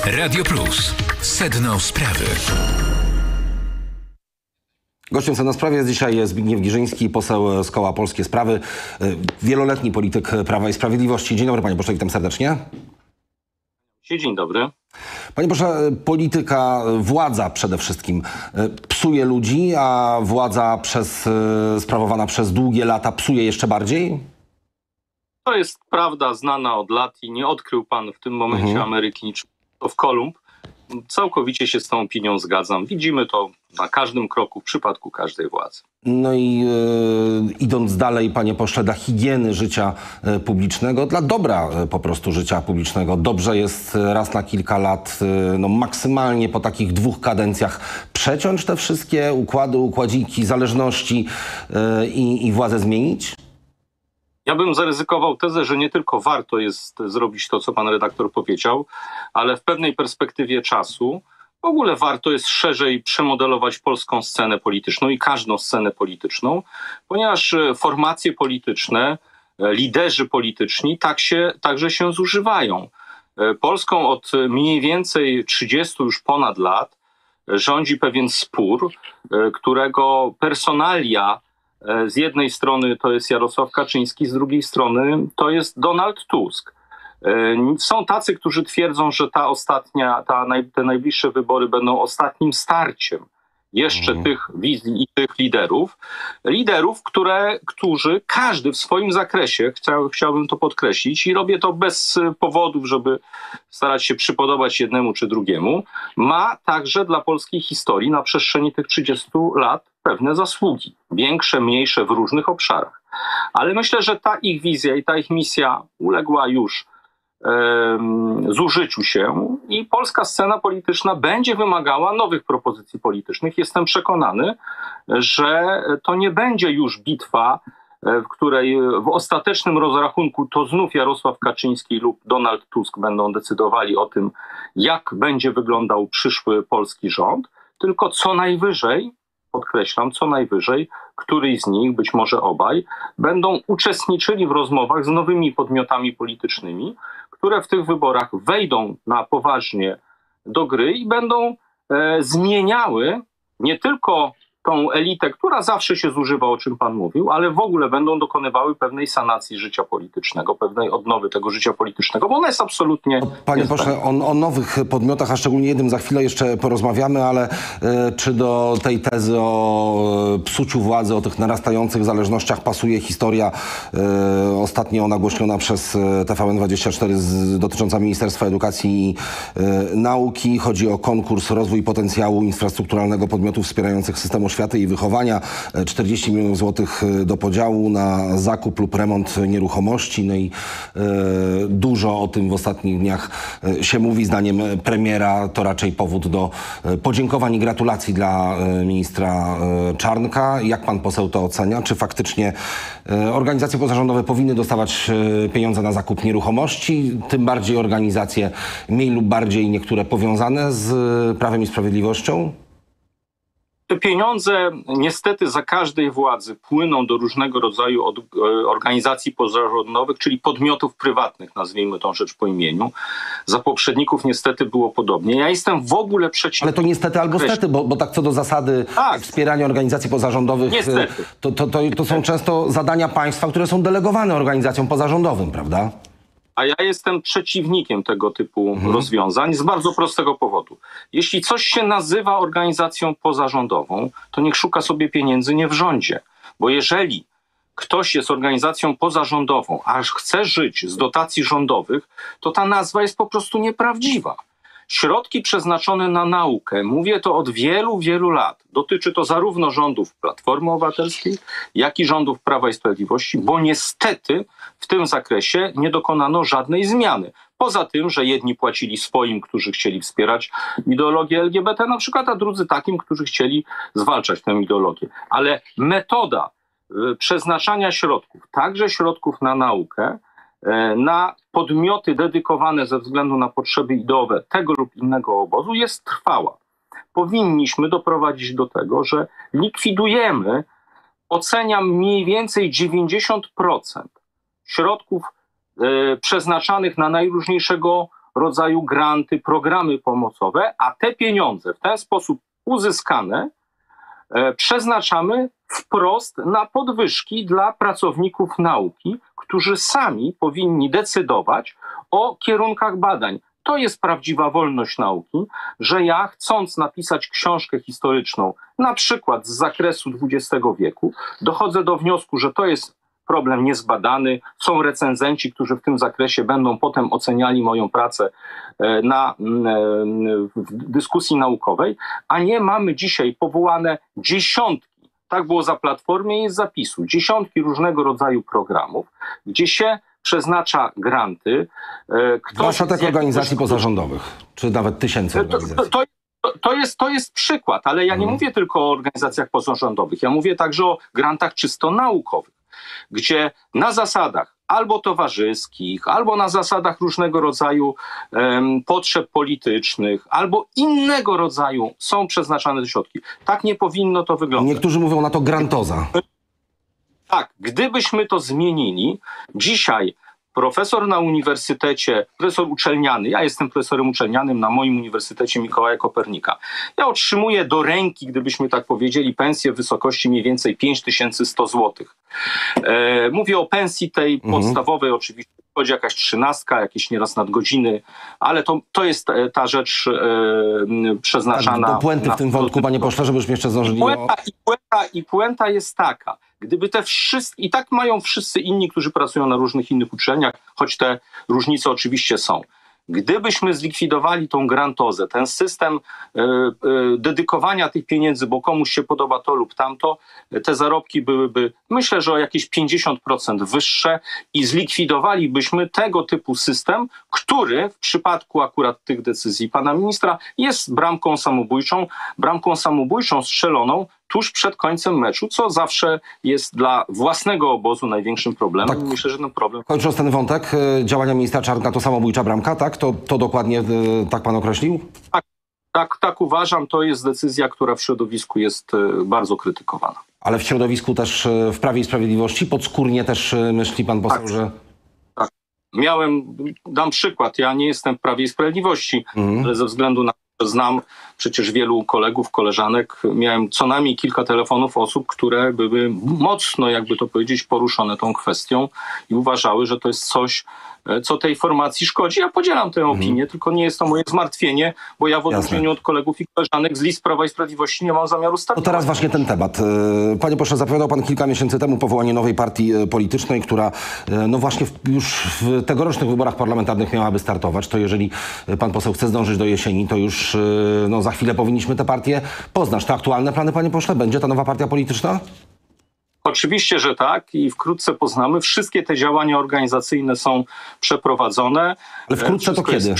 Radio Plus. Sedno sprawy. Gościem Sedna Sprawy jest dzisiaj Zbigniew Girzyński, poseł z Koła Polskie Sprawy, wieloletni polityk Prawa i Sprawiedliwości. Dzień dobry, panie pośle, witam serdecznie. Dzień dobry. Panie pośle, polityka, władza przede wszystkim psuje ludzi, a władza sprawowana przez długie lata psuje jeszcze bardziej? To jest prawda znana od lat i nie odkrył pan w tym momencie Ameryki niczego w Kolumb. Całkowicie się z tą opinią zgadzam. Widzimy to na każdym kroku w przypadku każdej władzy. No i idąc dalej, panie pośle, dla higieny życia publicznego, dla dobra po prostu życia publicznego, dobrze jest raz na kilka lat, no maksymalnie po takich 2 kadencjach przeciąć te wszystkie układy, układziki, zależności i władzę zmienić? Ja bym zaryzykował tezę, że nie tylko warto jest zrobić to, co pan redaktor powiedział, ale w pewnej perspektywie czasu w ogóle warto jest szerzej przemodelować polską scenę polityczną i każdą scenę polityczną, ponieważ formacje polityczne, liderzy polityczni także się zużywają. Polską od mniej więcej 30 już ponad lat rządzi pewien spór, którego personalia z jednej strony to jest Jarosław Kaczyński, z drugiej strony to jest Donald Tusk. Są tacy, którzy twierdzą, że te najbliższe wybory będą ostatnim starciem jeszcze tych wizji i tych liderów, którzy każdy w swoim zakresie, chciałbym to podkreślić i robię to bez powodów, żeby starać się przypodobać jednemu czy drugiemu, ma także dla polskiej historii na przestrzeni tych 30 lat pewne zasługi, większe, mniejsze w różnych obszarach. Ale myślę, że ta ich wizja i ta ich misja uległa już zużyciu się i polska scena polityczna będzie wymagała nowych propozycji politycznych. Jestem przekonany, że to nie będzie już bitwa, w której w ostatecznym rozrachunku to znów Jarosław Kaczyński lub Donald Tusk będą decydowali o tym, jak będzie wyglądał przyszły polski rząd, tylko co najwyżej, podkreślam, co najwyżej, któryś z nich, być może obaj, będą uczestniczyli w rozmowach z nowymi podmiotami politycznymi, które w tych wyborach wejdą na poważnie do gry i będą zmieniały nie tylko tą elitę, która zawsze się zużywa, o czym pan mówił, ale w ogóle będą dokonywały pewnej sanacji życia politycznego, pewnej odnowy tego życia politycznego, bo ona jest absolutnie... Panie pośle, o nowych podmiotach, a szczególnie jednym za chwilę jeszcze porozmawiamy, ale czy do tej tezy o psuciu władzy, o tych narastających zależnościach pasuje historia ostatnio nagłośniona przez TVN24 dotycząca Ministerstwa Edukacji i Nauki? Chodzi o konkurs Rozwój Potencjału Infrastrukturalnego Podmiotów Wspierających System Oświaty i Wychowania. 40 milionów złotych do podziału na zakup lub remont nieruchomości. No i dużo o tym w ostatnich dniach się mówi. Zdaniem premiera to raczej powód do podziękowań i gratulacji dla ministra Czarnka. Jak pan poseł to ocenia? Czy faktycznie organizacje pozarządowe powinny dostawać pieniądze na zakup nieruchomości? Tym bardziej organizacje mniej lub bardziej niektóre powiązane z Prawem i Sprawiedliwością? Te pieniądze niestety za każdej władzy płyną do różnego rodzaju organizacji pozarządowych, czyli podmiotów prywatnych, nazwijmy tą rzecz po imieniu. Za poprzedników niestety było podobnie. Ja jestem w ogóle przeciw... Ale to niestety albo stety, bo tak co do zasady wspierania organizacji pozarządowych, to są często zadania państwa, które są delegowane organizacjom pozarządowym, prawda? A ja jestem przeciwnikiem tego typu rozwiązań z bardzo prostego powodu. Jeśli coś się nazywa organizacją pozarządową, to niech szuka sobie pieniędzy nie w rządzie. Bo jeżeli ktoś jest organizacją pozarządową, a chce żyć z dotacji rządowych, to ta nazwa jest po prostu nieprawdziwa. Środki przeznaczone na naukę, mówię to od wielu, wielu lat, dotyczy to zarówno rządów Platformy Obywatelskiej, jak i rządów Prawa i Sprawiedliwości, bo niestety w tym zakresie nie dokonano żadnej zmiany. Poza tym, że jedni płacili swoim, którzy chcieli wspierać ideologię LGBT na przykład, a drudzy takim, którzy chcieli zwalczać tę ideologię. Ale metoda przeznaczania środków, także środków na naukę, na podmioty dedykowane ze względu na potrzeby ideowe tego lub innego obozu jest trwała. Powinniśmy doprowadzić do tego, że likwidujemy, oceniam mniej więcej 90% środków przeznaczanych na najróżniejszego rodzaju granty, programy pomocowe, a te pieniądze w ten sposób uzyskane przeznaczamy wprost na podwyżki dla pracowników nauki, którzy sami powinni decydować o kierunkach badań. To jest prawdziwa wolność nauki, że ja, chcąc napisać książkę historyczną, na przykład z zakresu XX wieku, dochodzę do wniosku, że to jest problem niezbadany. Są recenzenci, którzy w tym zakresie będą potem oceniali moją pracę w dyskusji naukowej, a nie mamy dzisiaj powołane dziesiątki, tak było za Platformy i jest zapisu, dziesiątki różnego rodzaju programów, gdzie się przeznacza granty. Zwłaszcza tych organizacji pozarządowych, czy nawet tysięcy organizacji. To jest przykład, ale ja nie mówię tylko o organizacjach pozarządowych, ja mówię także o grantach czysto naukowych, gdzie na zasadach albo towarzyskich, albo na zasadach różnego rodzaju potrzeb politycznych, albo innego rodzaju są przeznaczane te środki. Tak nie powinno to wyglądać. Niektórzy mówią na to grantoza. Tak, gdybyśmy to zmienili, dzisiaj profesor na uniwersytecie, profesor uczelniany, ja jestem profesorem uczelnianym na moim Uniwersytecie Mikołaja Kopernika. Ja otrzymuję do ręki, gdybyśmy tak powiedzieli, pensję w wysokości mniej więcej 5100 zł. Mówię o pensji tej podstawowej, oczywiście chodzi jakaś 13, jakieś nieraz nadgodziny, ale to jest ta rzecz przeznaczana... Tak, do puenty w tym wątku, panie pośle, żebyśmy jeszcze zdążyli puenta jest taka. Gdyby te wszystkie, i tak mają wszyscy inni, którzy pracują na różnych innych uczelniach, choć te różnice oczywiście są. Gdybyśmy zlikwidowali tą grantozę, ten system dedykowania tych pieniędzy, bo komuś się podoba to lub tamto, te zarobki byłyby, myślę, że o jakieś 50% wyższe i zlikwidowalibyśmy tego typu system, który w przypadku akurat tych decyzji pana ministra jest bramką samobójczą strzeloną tuż przed końcem meczu, co zawsze jest dla własnego obozu największym problemem. Tak. Myślę, że ten problem... Kończąc ten wątek, działania ministra Czarnka to samobójcza bramka, tak? To dokładnie tak pan określił? Tak uważam. To jest decyzja, która w środowisku jest bardzo krytykowana. Ale w środowisku też, w Prawie i Sprawiedliwości, podskórnie też myśli pan poseł, że... Tak. Dam przykład. Ja nie jestem w Prawie i Sprawiedliwości, ale ze względu na to, że znam przecież wielu kolegów, koleżanek, miałem co najmniej kilka telefonów osób, które były mocno, jakby to powiedzieć, poruszone tą kwestią i uważały, że to jest coś, co tej formacji szkodzi. Ja podzielam tę opinię, tylko nie jest to moje zmartwienie, bo ja w odróżnieniu od kolegów i koleżanek z list Prawa i Sprawiedliwości nie mam zamiaru startować. To teraz właśnie ten temat. Panie pośle, zapowiadał pan kilka miesięcy temu powołanie nowej partii politycznej, która no właśnie już w tegorocznych wyborach parlamentarnych miałaby startować. To jeżeli pan poseł chce zdążyć do jesieni, to już no, za chwilę powinniśmy tę partię poznać. To aktualne plany, panie pośle? Będzie ta nowa partia polityczna? Oczywiście, że tak i wkrótce poznamy. Wszystkie te działania organizacyjne są przeprowadzone. Ale wkrótce to kiedy?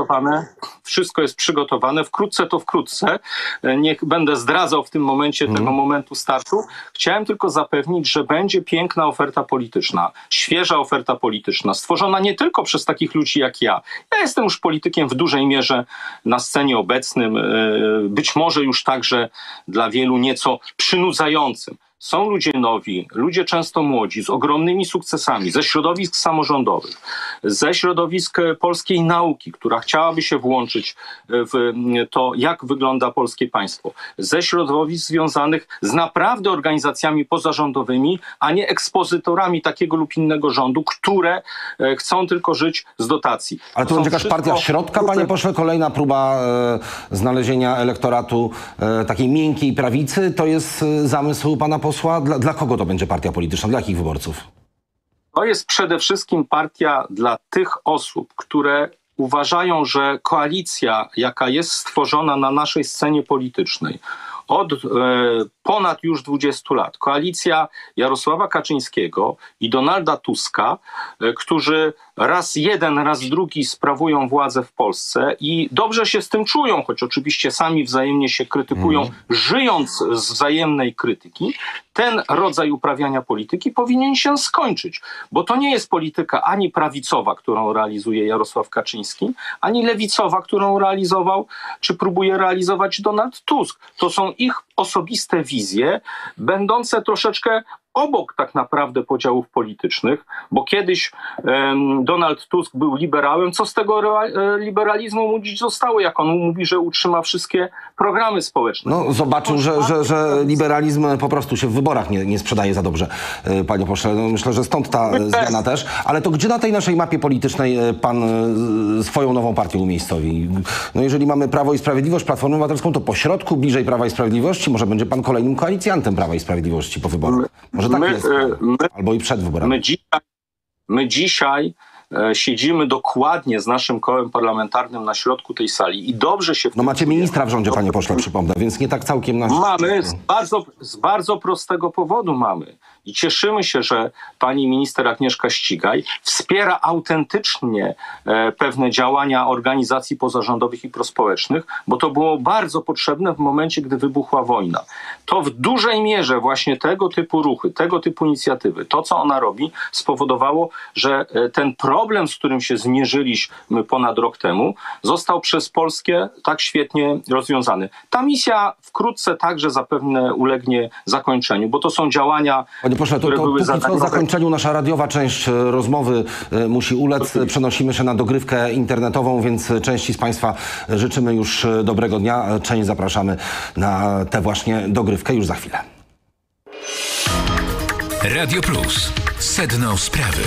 Wszystko jest przygotowane. Wkrótce to wkrótce. Niech będę zdradzał w tym momencie tego momentu startu. Chciałem tylko zapewnić, że będzie piękna oferta polityczna, świeża oferta polityczna, stworzona nie tylko przez takich ludzi jak ja. Ja jestem już politykiem w dużej mierze na scenie obecnym, być może już także dla wielu nieco przynudzającym. Są ludzie nowi, ludzie często młodzi, z ogromnymi sukcesami, ze środowisk samorządowych, ze środowisk polskiej nauki, która chciałaby się włączyć w to, jak wygląda polskie państwo, ze środowisk związanych z naprawdę organizacjami pozarządowymi, a nie ekspozytorami takiego lub innego rządu, które chcą tylko żyć z dotacji. Ale to będzie jakaś partia środka, panie pośle? Kolejna próba znalezienia elektoratu takiej miękkiej prawicy? To jest zamysł pana posła? Dla kogo to będzie partia polityczna? Dla jakich wyborców? To jest przede wszystkim partia dla tych osób, które uważają, że koalicja, jaka jest stworzona na naszej scenie politycznej od ponad już 20 lat, koalicja Jarosława Kaczyńskiego i Donalda Tuska, którzy raz jeden, raz drugi sprawują władzę w Polsce i dobrze się z tym czują, choć oczywiście sami wzajemnie się krytykują, żyjąc z wzajemnej krytyki, ten rodzaj uprawiania polityki powinien się skończyć, bo to nie jest polityka ani prawicowa, którą realizuje Jarosław Kaczyński, ani lewicowa, którą realizował, czy próbuje realizować Donald Tusk. To są ich osobiste wizje, będące troszeczkę obok tak naprawdę podziałów politycznych, bo kiedyś Donald Tusk był liberałem. Co z tego liberalizmu mu dziś zostało, jak on mówi, że utrzyma wszystkie programy społeczne? No, zobaczył, że liberalizm po prostu się w wyborach nie sprzedaje za dobrze, panie pośle. No, myślę, że stąd ta zmiana też. Ale to gdzie na tej naszej mapie politycznej pan swoją nową partię umiejscowi? No, jeżeli mamy Prawo i Sprawiedliwość, Platformę Obywatelską, to po środku, bliżej Prawa i Sprawiedliwości, może będzie pan kolejnym koalicjantem Prawa i Sprawiedliwości po wyborach. Może tak jest. Albo i przed wyborami. My dzisiaj siedzimy dokładnie z naszym kołem parlamentarnym na środku tej sali i dobrze się... No macie ministra w rządzie, panie pośle, przypomnę, więc nie tak całkiem... Mamy, z bardzo prostego powodu mamy. I cieszymy się, że pani minister Agnieszka Ścigaj wspiera autentycznie pewne działania organizacji pozarządowych i prospołecznych, bo to było bardzo potrzebne w momencie, gdy wybuchła wojna. To w dużej mierze właśnie tego typu ruchy, tego typu inicjatywy, to co ona robi, spowodowało, że ten problem, z którym się zmierzyliśmy ponad rok temu, został przez Polskę tak świetnie rozwiązany. Ta misja wkrótce także zapewne ulegnie zakończeniu, bo to są działania... Panie pośle, to póki co w zakończeniu nasza radiowa część rozmowy musi ulec. Przenosimy się na dogrywkę internetową, więc części z państwa życzymy już dobrego dnia. Część zapraszamy na tę właśnie dogrywkę już za chwilę. Radio Plus. Sedno sprawy.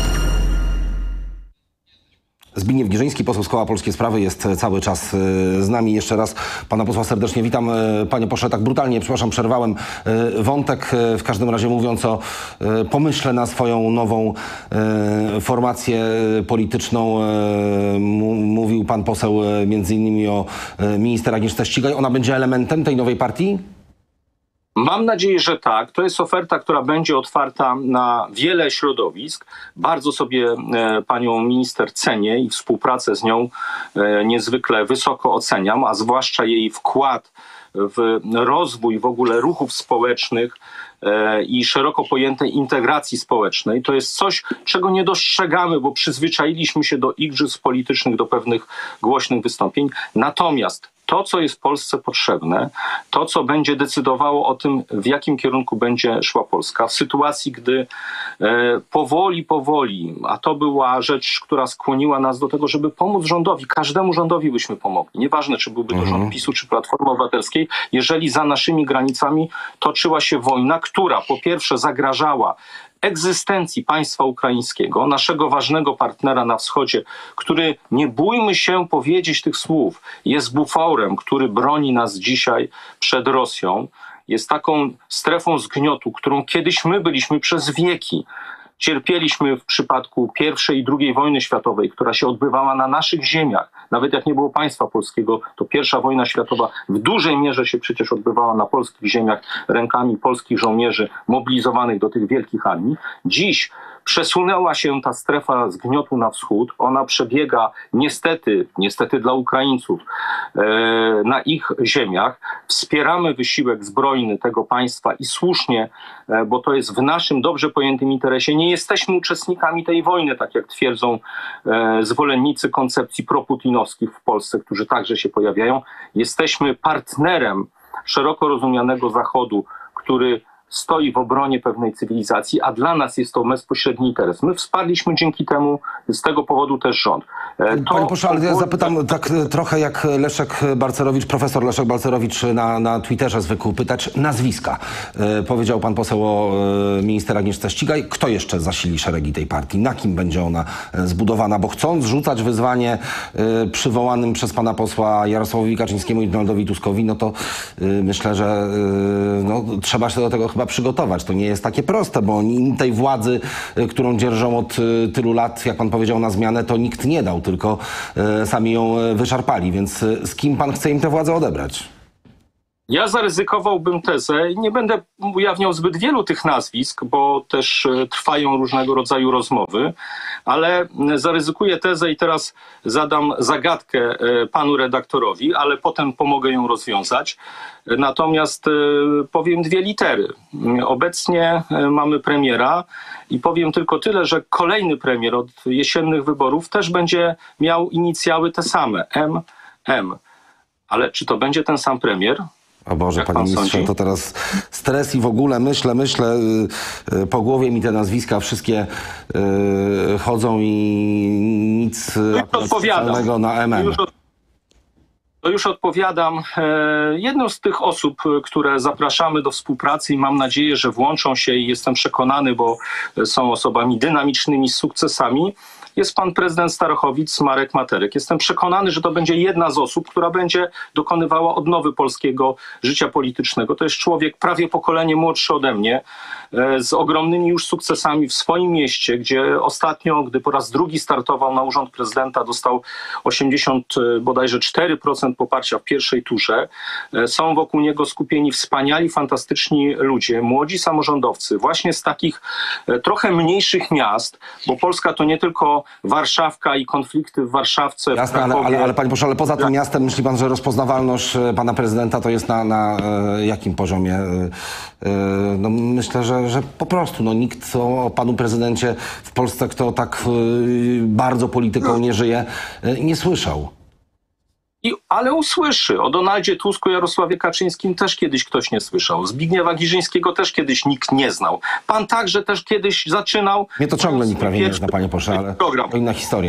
Zbigniew Girzyński, poseł z Koła Polskie Sprawy, jest cały czas z nami. Jeszcze raz pana posła serdecznie witam. Panie pośle, tak brutalnie, przepraszam, przerwałem wątek. W każdym razie mówiąc o pomyśle na swoją nową formację polityczną, mówił pan poseł między innymi o minister Agnieszce Ścigaj. Ona będzie elementem tej nowej partii? Mam nadzieję, że tak. To jest oferta, która będzie otwarta na wiele środowisk. Bardzo sobie panią minister cenię i współpracę z nią niezwykle wysoko oceniam, a zwłaszcza jej wkład w rozwój w ogóle ruchów społecznych i szeroko pojętej integracji społecznej. To jest coś, czego nie dostrzegamy, bo przyzwyczailiśmy się do igrzysk politycznych, do pewnych głośnych wystąpień. Natomiast to, co jest Polsce potrzebne, to, co będzie decydowało o tym, w jakim kierunku będzie szła Polska, w sytuacji, gdy powoli, a to była rzecz, która skłoniła nas do tego, żeby pomóc rządowi, każdemu rządowi byśmy pomogli. Nieważne, czy byłby to rząd PiS-u, czy Platformy Obywatelskiej, jeżeli za naszymi granicami toczyła się wojna, która po pierwsze zagrażała egzystencji państwa ukraińskiego, naszego ważnego partnera na wschodzie, który, nie bójmy się powiedzieć tych słów, jest buforem, który broni nas dzisiaj przed Rosją, jest taką strefą zgniotu, którą kiedyś my byliśmy przez wieki. Cierpieliśmy w przypadku I i II wojny światowej, która się odbywała na naszych ziemiach. Nawet jak nie było państwa polskiego, to I wojna światowa w dużej mierze się przecież odbywała na polskich ziemiach rękami polskich żołnierzy mobilizowanych do tych wielkich armii. Dziś przesunęła się ta strefa zgniotu na wschód. Ona przebiega niestety dla Ukraińców na ich ziemiach. Wspieramy wysiłek zbrojny tego państwa i słusznie, bo to jest w naszym dobrze pojętym interesie. Nie jesteśmy uczestnikami tej wojny, tak jak twierdzą zwolennicy koncepcji proputinowskich w Polsce, którzy także się pojawiają. Jesteśmy partnerem szeroko rozumianego Zachodu, który stoi w obronie pewnej cywilizacji, a dla nas jest to bezpośredni interes. My wsparliśmy dzięki temu, z tego powodu też rząd. Panie pośle, ale ja zapytam tak trochę jak Leszek Balcerowicz, profesor Leszek Balcerowicz na Twitterze zwykł pytać nazwiska. Powiedział pan poseł o minister Agnieszce Ścigaj. Kto jeszcze zasili szeregi tej partii? Na kim będzie ona zbudowana? Bo chcąc rzucać wyzwanie przywołanym przez pana posła Jarosławowi Kaczyńskiemu i Donaldowi Tuskowi, no to myślę, że trzeba się do tego chyba przygotować. To nie jest takie proste, bo im tej władzy, którą dzierżą od tylu lat, jak pan powiedział, na zmianę, to nikt nie dał, tylko sami ją wyszarpali. Więc z kim pan chce im tę władzę odebrać? Ja zaryzykowałbym tezę i nie będę ujawniał zbyt wielu tych nazwisk, bo też trwają różnego rodzaju rozmowy, ale zaryzykuję tezę i teraz zadam zagadkę panu redaktorowi, ale potem pomogę ją rozwiązać. Natomiast powiem dwie litery. Obecnie mamy premiera i powiem tylko tyle, że kolejny premier od jesiennych wyborów też będzie miał inicjały te same, M. Ale czy to będzie ten sam premier? O Boże, Jak panie pan ministrze, sądzi? to teraz stres i w ogóle myślę, po głowie mi te nazwiska wszystkie chodzą i nic akurat specjalnego na MM. To już odpowiadam. Jedną z tych osób, które zapraszamy do współpracy i mam nadzieję, że włączą się i jestem przekonany, bo są osobami dynamicznymi z sukcesami, jest pan prezydent Starachowic, Marek Materek. Jestem przekonany, że to będzie jedna z osób, która będzie dokonywała odnowy polskiego życia politycznego. To jest człowiek prawie pokolenie młodszy ode mnie, z ogromnymi już sukcesami w swoim mieście, gdzie ostatnio, gdy po raz drugi startował na urząd prezydenta, dostał 80 bodajże 4% poparcia w pierwszej turze. Są wokół niego skupieni wspaniali, fantastyczni ludzie, młodzi samorządowcy, właśnie z takich trochę mniejszych miast, bo Polska to nie tylko Warszawka i konflikty w Warszawce. Jasne, ale panie pośle, ale poza tym miastem myśli pan, że rozpoznawalność pana prezydenta to jest na jakim poziomie? No myślę, że po prostu nikt o panu prezydencie w Polsce, kto tak bardzo polityką nie żyje, nie słyszał. Ale usłyszy. O Donaldzie Tusku, Jarosławie Kaczyńskim też kiedyś ktoś nie słyszał. Zbigniewa Giżyńskiego też kiedyś nikt nie znał. Pan także też kiedyś zaczynał... Mnie to ciągle nikt prawie nie zna, panie pośle, ale program. to inna historia.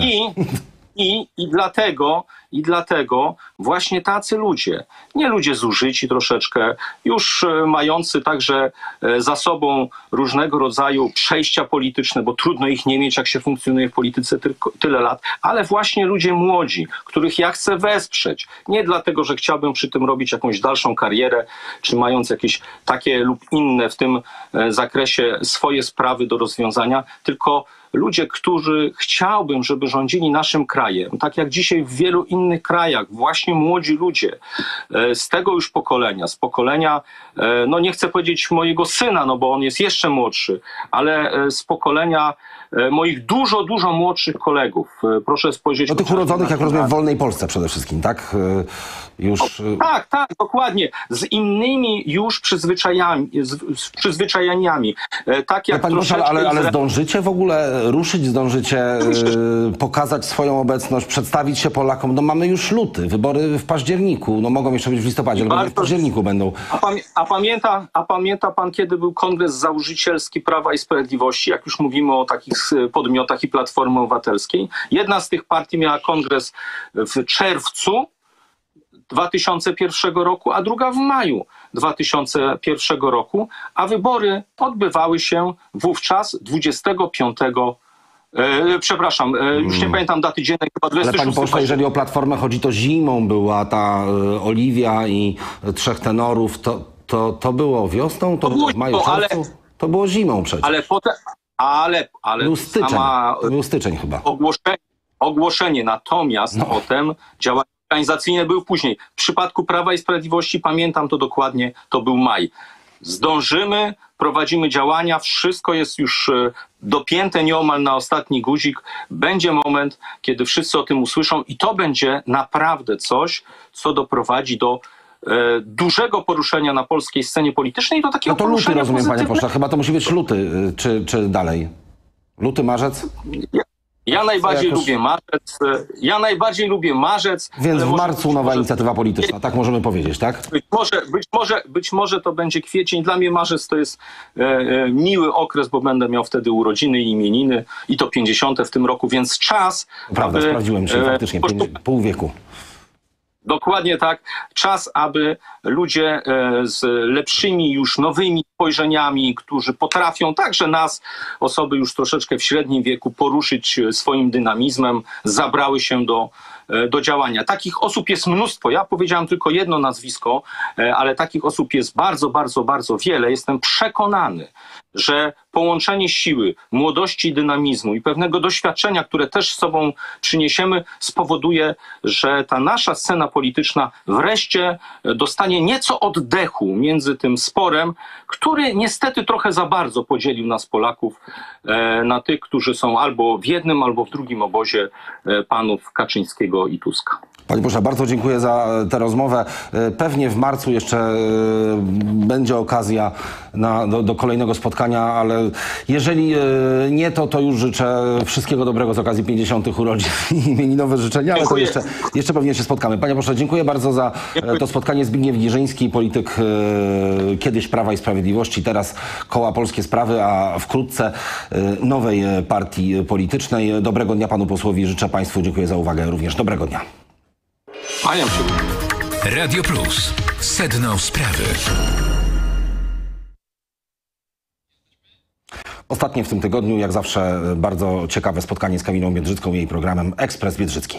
I dlatego właśnie tacy ludzie, nie ludzie zużyci troszeczkę, już mający także za sobą różnego rodzaju przejścia polityczne, bo trudno ich nie mieć, jak się funkcjonuje w polityce tyle lat, ale właśnie ludzie młodzi, których ja chcę wesprzeć. Nie dlatego, że chciałbym przy tym robić jakąś dalszą karierę, czy mając jakieś takie lub inne w tym zakresie swoje sprawy do rozwiązania, tylko ludzie, którzy chciałbym, żeby rządzili naszym krajem, tak jak dzisiaj w wielu innych krajach, właśnie młodzi ludzie z tego już pokolenia, z pokolenia, no nie chcę powiedzieć mojego syna, no bo on jest jeszcze młodszy, ale z pokolenia moich dużo, dużo młodszych kolegów. Proszę spojrzeć... No tych urodzonych, jak rozumiem, w wolnej Polsce przede wszystkim, tak? Już... Tak, dokładnie. Z innymi już przyzwyczajeniami. Tak jak ale zdążycie w ogóle ruszyć, zdążycie pokazać swoją obecność, przedstawić się Polakom? No mamy już luty, wybory w październiku, no mogą jeszcze być w listopadzie, ale w październiku będą. A pamięta pan, kiedy był kongres założycielski Prawa i Sprawiedliwości, jak już mówimy o takich podmiotach i Platformy Obywatelskiej? Jedna z tych partii miała kongres w czerwcu 2001 roku, a druga w maju 2001 roku, a wybory odbywały się wówczas 25. Już nie pamiętam daty dziennej, chyba 26. Ale panie pośle, jeżeli o Platformę chodzi, to zimą była ta Oliwia i trzech tenorów, to było wiosną, to było w maju, czerwcu? To było zimą przecież. Ale potem, ale był styczeń, sama, to był styczeń chyba. Ogłoszenie, natomiast potem działania organizacyjne były później. W przypadku Prawa i Sprawiedliwości, pamiętam to dokładnie, to był maj. Zdążymy, prowadzimy działania, wszystko jest już dopięte nieomal na ostatni guzik. Będzie moment, kiedy wszyscy o tym usłyszą i to będzie naprawdę coś, co doprowadzi do dużego poruszenia na polskiej scenie politycznej i do takiego no to luty, rozumiem, panie pośle, chyba to musi być luty, czy dalej? Luty, marzec? Ja najbardziej lubię marzec. Więc w marcu nowa inicjatywa polityczna, tak możemy powiedzieć, tak? Być może to będzie kwiecień. Dla mnie marzec to jest miły okres, bo będę miał wtedy urodziny i imieniny i to 50 w tym roku, więc czas... Prawda, sprawdziłem się faktycznie, pół wieku. Dokładnie tak. Czas, aby ludzie z lepszymi już nowymi spojrzeniami, którzy potrafią także nas, osoby już troszeczkę w średnim wieku, poruszyć swoim dynamizmem, zabrały się do działania. Takich osób jest mnóstwo. Ja powiedziałem tylko jedno nazwisko, ale takich osób jest bardzo, bardzo, bardzo wiele. Jestem przekonany, że połączenie siły, młodości i dynamizmu i pewnego doświadczenia, które też z sobą przyniesiemy, spowoduje, że ta nasza scena polityczna wreszcie dostanie nieco oddechu między tym sporem, który niestety trochę za bardzo podzielił nas Polaków na tych, którzy są albo w jednym, albo w drugim obozie panów Kaczyńskiego i Tuska. Panie pośle, bardzo dziękuję za tę rozmowę. Pewnie w marcu jeszcze będzie okazja do kolejnego spotkania, ale jeżeli nie, to już życzę wszystkiego dobrego z okazji 50. urodzin i imieninowe życzenia, ale to jeszcze pewnie się spotkamy. Panie pośle, dziękuję bardzo za to spotkanie. Zbigniew Giżyński, polityk kiedyś Prawa i Sprawiedliwości, teraz Koła Polskie Sprawy, a wkrótce nowej partii politycznej. Dobrego dnia panu posłowi życzę, państwu dziękuję za uwagę również. Dobrego dnia. Kłaniam się. Radio Plus. Sedno sprawy. Ostatnie w tym tygodniu, jak zawsze, bardzo ciekawe spotkanie z Kamilą Biedrzycką i jej programem Ekspres Biedrzycki.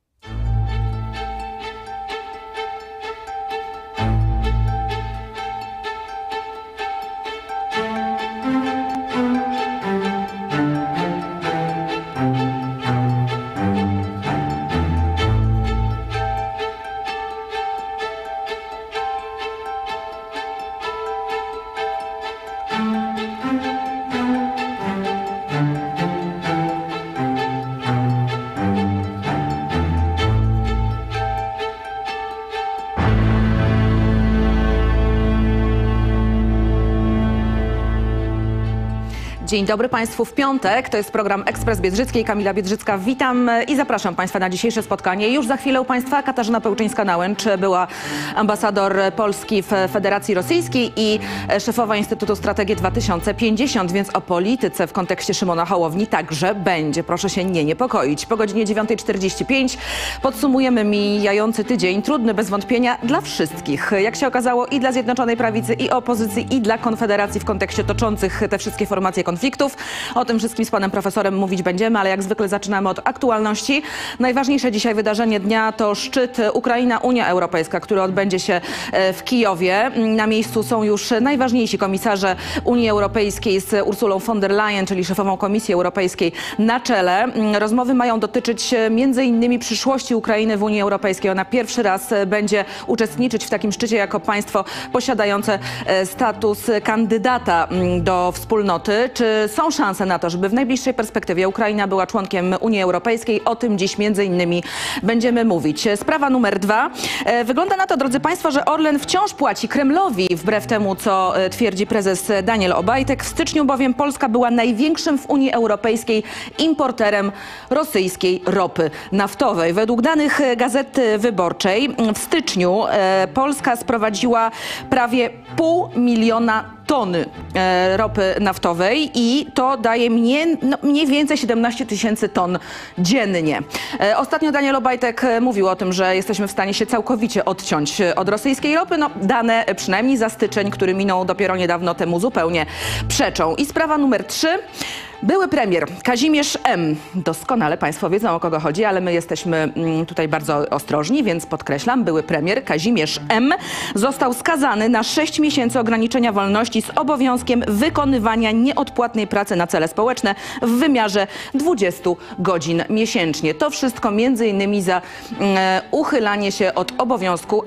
Dzień dobry Państwu w piątek. To jest program Ekspres Biedrzyckiej. Kamila Biedrzycka. Witam i zapraszam Państwa na dzisiejsze spotkanie. Już za chwilę u Państwa Katarzyna Pełczyńska-Nałęcz, była ambasador Polski w Federacji Rosyjskiej i szefowa Instytutu Strategii 2050, więc o polityce w kontekście Szymona Hołowni także będzie. Proszę się nie niepokoić. Po godzinie 9:45 podsumujemy mijający tydzień. Trudny bez wątpienia dla wszystkich. Jak się okazało, i dla Zjednoczonej Prawicy, i opozycji, i dla Konfederacji w kontekście toczących te wszystkie formacje konfliktów. O tym wszystkim z panem profesorem mówić będziemy, ale jak zwykle zaczynamy od aktualności. Najważniejsze dzisiaj wydarzenie dnia to szczyt Ukraina-Unia Europejska, który odbędzie się w Kijowie. Na miejscu są już najważniejsi komisarze Unii Europejskiej z Ursulą von der Leyen, czyli szefową Komisji Europejskiej na czele. Rozmowy mają dotyczyć m.in. przyszłości Ukrainy w Unii Europejskiej. Ona pierwszy raz będzie uczestniczyć w takim szczycie jako państwo posiadające status kandydata do wspólnoty. Czy są szanse na to, żeby w najbliższej perspektywie Ukraina była członkiem Unii Europejskiej? O tym dziś między innymi będziemy mówić. Sprawa numer 2. Wygląda na to, drodzy Państwo, że Orlen wciąż płaci Kremlowi, wbrew temu, co twierdzi prezes Daniel Obajtek. W styczniu bowiem Polska była największym w Unii Europejskiej importerem rosyjskiej ropy naftowej. Według danych Gazety Wyborczej w styczniu Polska sprowadziła prawie 500 000 tony ropy naftowej i to daje mniej więcej 17 000 ton dziennie. Ostatnio Daniel Obajtek mówił o tym, że jesteśmy w stanie się całkowicie odciąć od rosyjskiej ropy. No, dane przynajmniej za styczeń, który minął dopiero niedawno temu, zupełnie przeczą. I sprawa numer 3. Były premier Kazimierz M. Doskonale Państwo wiedzą, o kogo chodzi, ale my jesteśmy tutaj bardzo ostrożni, więc podkreślam, były premier Kazimierz M. został skazany na 6 miesięcy ograniczenia wolności z obowiązkiem wykonywania nieodpłatnej pracy na cele społeczne w wymiarze 20 godzin miesięcznie. To wszystko między innymi za uchylanie się od obowiązku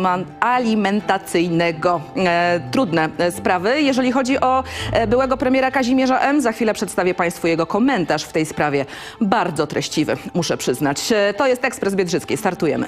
alimentacyjnego. Trudne sprawy. Jeżeli chodzi o byłego premiera Kazimierza M., za chwilę przedstawię Państwu jego komentarz w tej sprawie. Bardzo treściwy, muszę przyznać. To jest Ekspres Biedrzycki. Startujemy.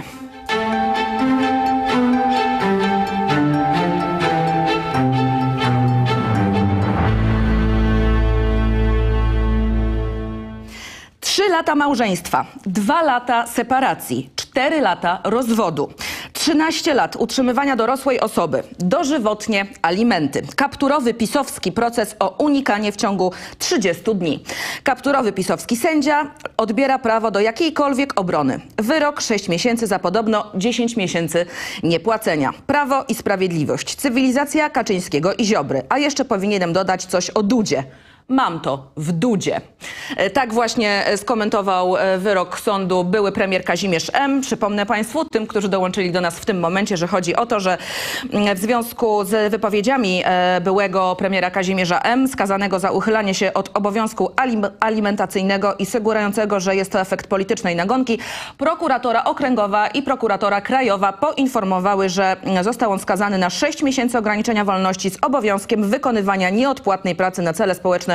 Trzy lata małżeństwa, 2 lata separacji, 4 lata rozwodu, 13 lat utrzymywania dorosłej osoby, dożywotnie alimenty. Kapturowy pisowski proces o unikanie w ciągu 30 dni. Kapturowy pisowski sędzia odbiera prawo do jakiejkolwiek obrony. Wyrok 6 miesięcy za podobno 10 miesięcy niepłacenia. Prawo i Sprawiedliwość. Cywilizacja Kaczyńskiego i Ziobry. A jeszcze powinienem dodać coś o Dudzie. Mam to w Dudzie. Tak właśnie skomentował wyrok sądu były premier Kazimierz M. Przypomnę Państwu, tym, którzy dołączyli do nas w tym momencie, że chodzi o to, że w związku z wypowiedziami byłego premiera Kazimierza M., skazanego za uchylanie się od obowiązku alimentacyjnego i sugerującego, że jest to efekt politycznej nagonki, prokuratora okręgowa i prokuratora krajowa poinformowały, że został on skazany na 6 miesięcy ograniczenia wolności z obowiązkiem wykonywania nieodpłatnej pracy na cele społeczne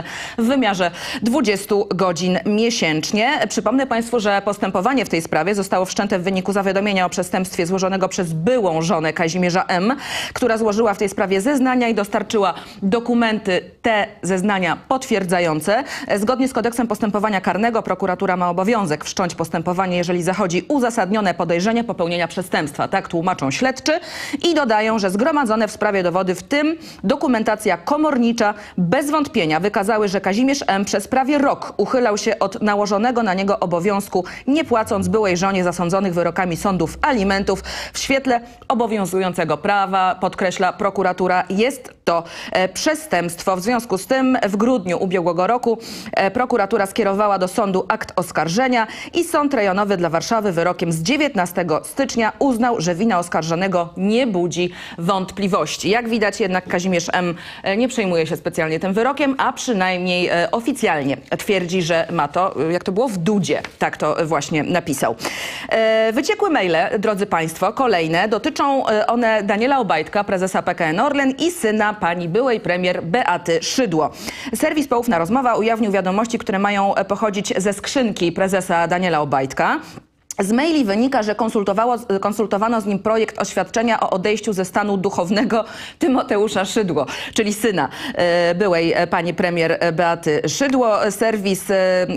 w wymiarze 20 godzin miesięcznie. Przypomnę Państwu, że postępowanie w tej sprawie zostało wszczęte w wyniku zawiadomienia o przestępstwie złożonego przez byłą żonę Kazimierza M., która złożyła w tej sprawie zeznania i dostarczyła dokumenty, te zeznania potwierdzające. Zgodnie z kodeksem postępowania karnego prokuratura ma obowiązek wszcząć postępowanie, jeżeli zachodzi uzasadnione podejrzenie popełnienia przestępstwa. Tak tłumaczą śledczy i dodają, że zgromadzone w sprawie dowody, w tym dokumentacja komornicza, bez wątpienia wykazały, że Kazimierz M. przez prawie rok uchylał się od nałożonego na niego obowiązku, nie płacąc byłej żonie zasądzonych wyrokami sądów alimentów. W świetle obowiązującego prawa, podkreśla prokuratura, jest to przestępstwo. W związku z tym w grudniu ubiegłego roku prokuratura skierowała do sądu akt oskarżenia i Sąd Rejonowy dla Warszawy wyrokiem z 19 stycznia uznał, że wina oskarżonego nie budzi wątpliwości. Jak widać jednak Kazimierz M. nie przejmuje się specjalnie tym wyrokiem, a przynajmniej oficjalnie twierdzi, że ma to, jak to było, w dudzie. Tak to właśnie napisał. Wyciekłe maile, drodzy Państwo, kolejne, dotyczą one Daniela Obajtka, prezesa PKN Orlen i syna pani byłej premier Beaty Szydło. Serwis Poufna Rozmowa ujawnił wiadomości, które mają pochodzić ze skrzynki prezesa Daniela Obajtka. Z maili wynika, że konsultowano z nim projekt oświadczenia o odejściu ze stanu duchownego Tymoteusza Szydło, czyli syna byłej pani premier Beaty Szydło. Serwis,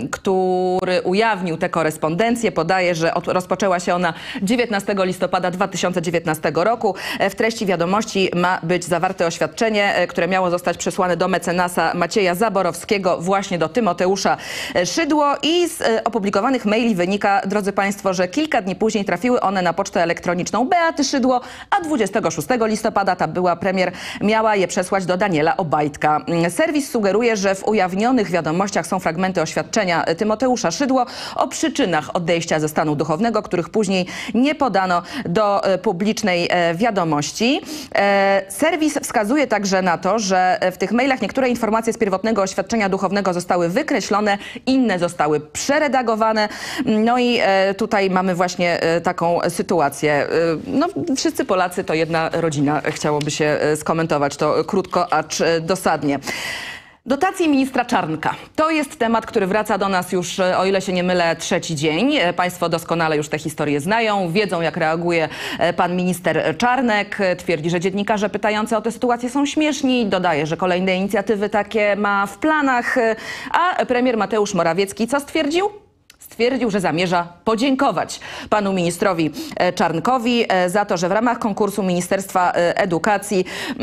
który ujawnił tę korespondencję, podaje, że rozpoczęła się ona 19 listopada 2019 roku. W treści wiadomości ma być zawarte oświadczenie, które miało zostać przesłane do mecenasa Macieja Zaborowskiego, właśnie do Tymoteusza Szydło, i z opublikowanych maili wynika, drodzy Państwo, że kilka dni później trafiły one na pocztę elektroniczną Beaty Szydło, a 26 listopada ta była premier miała je przesłać do Daniela Obajtka. Serwis sugeruje, że w ujawnionych wiadomościach są fragmenty oświadczenia Tymoteusza Szydło o przyczynach odejścia ze stanu duchownego, których później nie podano do publicznej wiadomości. Serwis wskazuje także na to, że w tych mailach niektóre informacje z pierwotnego oświadczenia duchownego zostały wykreślone, inne zostały przeredagowane. No i tutaj mamy właśnie taką sytuację. No, wszyscy Polacy to jedna rodzina. Chciałoby się skomentować to krótko, acz dosadnie. Dotacje ministra Czarnka. To jest temat, który wraca do nas już, o ile się nie mylę, trzeci dzień. Państwo doskonale już tę historię znają, wiedzą, jak reaguje pan minister Czarnek. Twierdzi, że dziennikarze pytający o tę sytuację są śmieszni. Dodaje, że kolejne inicjatywy takie ma w planach. A premier Mateusz Morawiecki co stwierdził? Stwierdził, że zamierza podziękować panu ministrowi Czarnkowi za to, że w ramach konkursu Ministerstwa Edukacji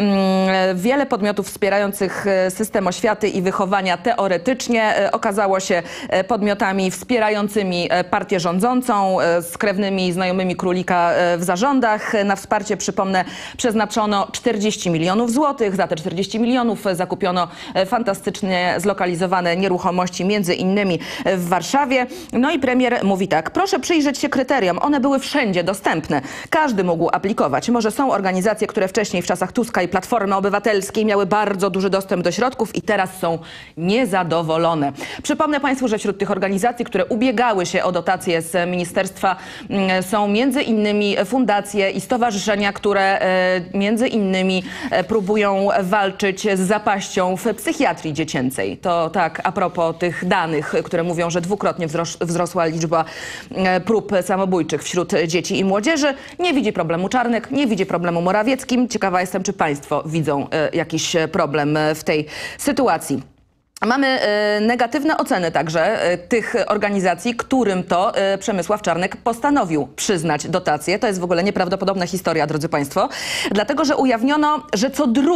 wiele podmiotów wspierających system oświaty i wychowania teoretycznie okazało się podmiotami wspierającymi partię rządzącą, z krewnymi znajomymi królika w zarządach. Na wsparcie, przypomnę, przeznaczono 40 milionów złotych. Za te 40 milionów zakupiono fantastycznie zlokalizowane nieruchomości, między innymi w Warszawie. No i premier mówi tak: proszę przyjrzeć się kryteriom, one były wszędzie dostępne. Każdy mógł aplikować. Może są organizacje, które wcześniej w czasach Tuska i Platformy Obywatelskiej miały bardzo duży dostęp do środków i teraz są niezadowolone. Przypomnę Państwu, że wśród tych organizacji, które ubiegały się o dotacje z ministerstwa, są między innymi fundacje i stowarzyszenia, które między innymi próbują walczyć z zapaścią w psychiatrii dziecięcej. To tak a propos tych danych, które mówią, że dwukrotnie wzrosła liczba prób samobójczych wśród dzieci i młodzieży. Nie widzi problemu Czarnek, nie widzi problemu Morawieckim. Ciekawa jestem, czy Państwo widzą jakiś problem w tej sytuacji. Mamy negatywne oceny także tych organizacji, którym to Przemysław Czarnek postanowił przyznać dotacje. To jest w ogóle nieprawdopodobna historia, drodzy Państwo, dlatego że ujawniono, że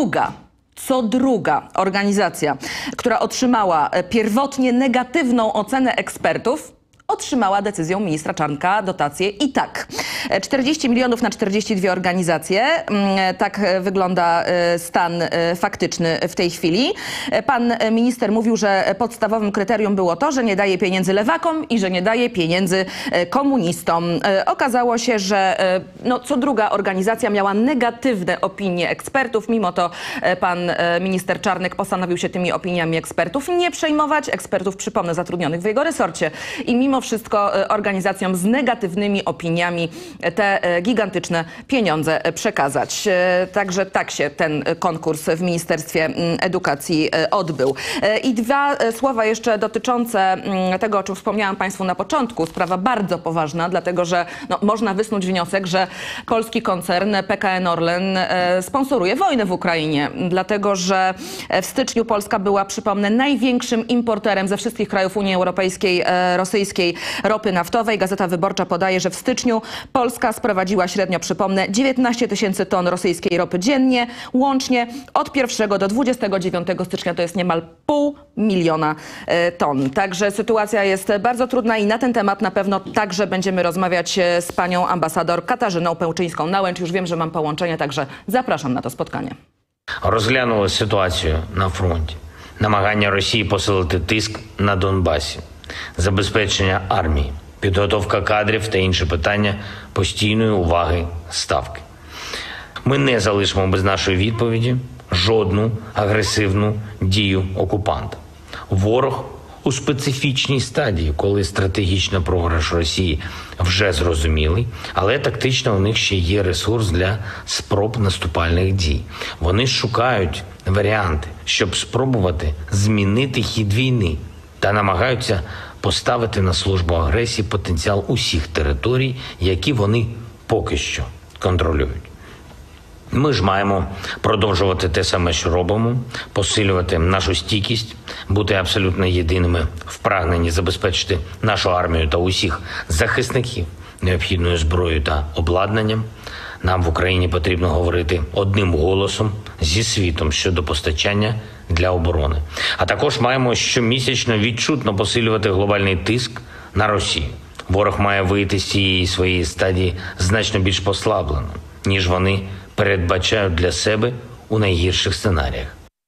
co druga organizacja, która otrzymała pierwotnie negatywną ocenę ekspertów, otrzymała decyzją ministra Czarnka dotację i tak. 40 milionów na 42 organizacje. Tak wygląda stan faktyczny w tej chwili. Pan minister mówił, że podstawowym kryterium było to, że nie daje pieniędzy lewakom i że nie daje pieniędzy komunistom. Okazało się, że co druga organizacja miała negatywne opinie ekspertów. Mimo to pan minister Czarnek postanowił się tymi opiniami ekspertów nie przejmować. Ekspertów, przypomnę, zatrudnionych w jego resorcie. I mimo mimo wszystko organizacjom z negatywnymi opiniami te gigantyczne pieniądze przekazać. Także tak się ten konkurs w Ministerstwie Edukacji odbył. I dwa słowa jeszcze dotyczące tego, o czym wspomniałam Państwu na początku. Sprawa bardzo poważna, dlatego że można wysnuć wniosek, że polski koncern PKN Orlen sponsoruje wojnę w Ukrainie, dlatego że w styczniu Polska była, przypomnę, największym importerem ze wszystkich krajów Unii Europejskiej rosyjskiej ropy naftowej. Gazeta Wyborcza podaje, że w styczniu Polska sprowadziła średnio, przypomnę, 19 tysięcy ton rosyjskiej ropy dziennie. Łącznie od 1 do 29 stycznia to jest niemal 500 000 ton. Także sytuacja jest bardzo trudna i na ten temat na pewno także będziemy rozmawiać z panią ambasador Katarzyną Pełczyńską-Nałęcz. Już wiem, że mam połączenie, także zapraszam na to spotkanie. Розглянули ситуацію на фронті, намагання Росії посилити тиск на Донбасі, забезпечення армії, підготовка кадрів та інші питання постійної уваги Ставки. Ми не залишимо без нашої відповіді жодну агресивну дію окупанта. Ворог у специфічній стадії, коли стратегічний програш Росії вже зрозумілий, але тактично у них ще є ресурс для спроб наступальних дій. Вони шукають варіанти, щоб спробувати змінити хід війни та намагаються поставити на службу агресії потенціал усіх територій, які вони поки що контролюють. Ми ж маємо продовжувати те саме, що робимо, посилювати нашу стійкість, бути абсолютно єдиними в прагненні забезпечити нашу армію та усіх захисників необхідною зброєю та обладнанням. Нам в Україні потрібно говорити одним голосом зі світом щодо постачання для оборони. А також маємо щомісячно відчутно посилювати глобальний тиск на Росію. Ворог має вийти з цієї своєї стадії значно більш послаблено, ніж вони передбачають для себе у найгірших сценаріях.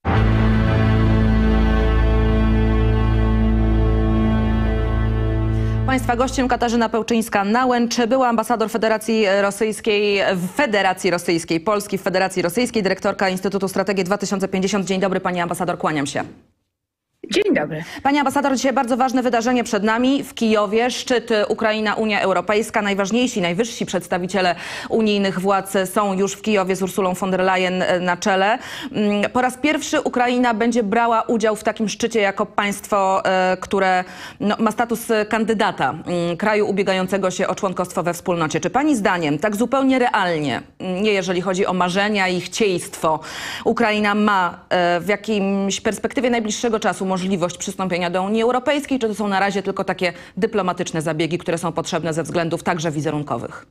Państwa gościem Katarzyna Pełczyńska-Nałęcz, była ambasador Federacji Rosyjskiej Polski w Federacji Rosyjskiej, dyrektorka Instytutu Strategii 2050. Dzień dobry pani ambasador, kłaniam się. Dzień dobry. Pani ambasador, dzisiaj bardzo ważne wydarzenie przed nami w Kijowie. Szczyt Ukraina-Unia Europejska. Najwyżsi przedstawiciele unijnych władz są już w Kijowie z Ursulą von der Leyen na czele. Po raz pierwszy Ukraina będzie brała udział w takim szczycie jako państwo, które ma status kandydata, kraju ubiegającego się o członkostwo we wspólnocie. Czy pani zdaniem, tak zupełnie realnie, nie jeżeli chodzi o marzenia i chcieństwo, Ukraina ma w jakimś perspektywie najbliższego czasu możliwość przystąpienia do Unii Europejskiej, czy to są na razie tylko takie dyplomatyczne zabiegi, które są potrzebne ze względów także wizerunkowych?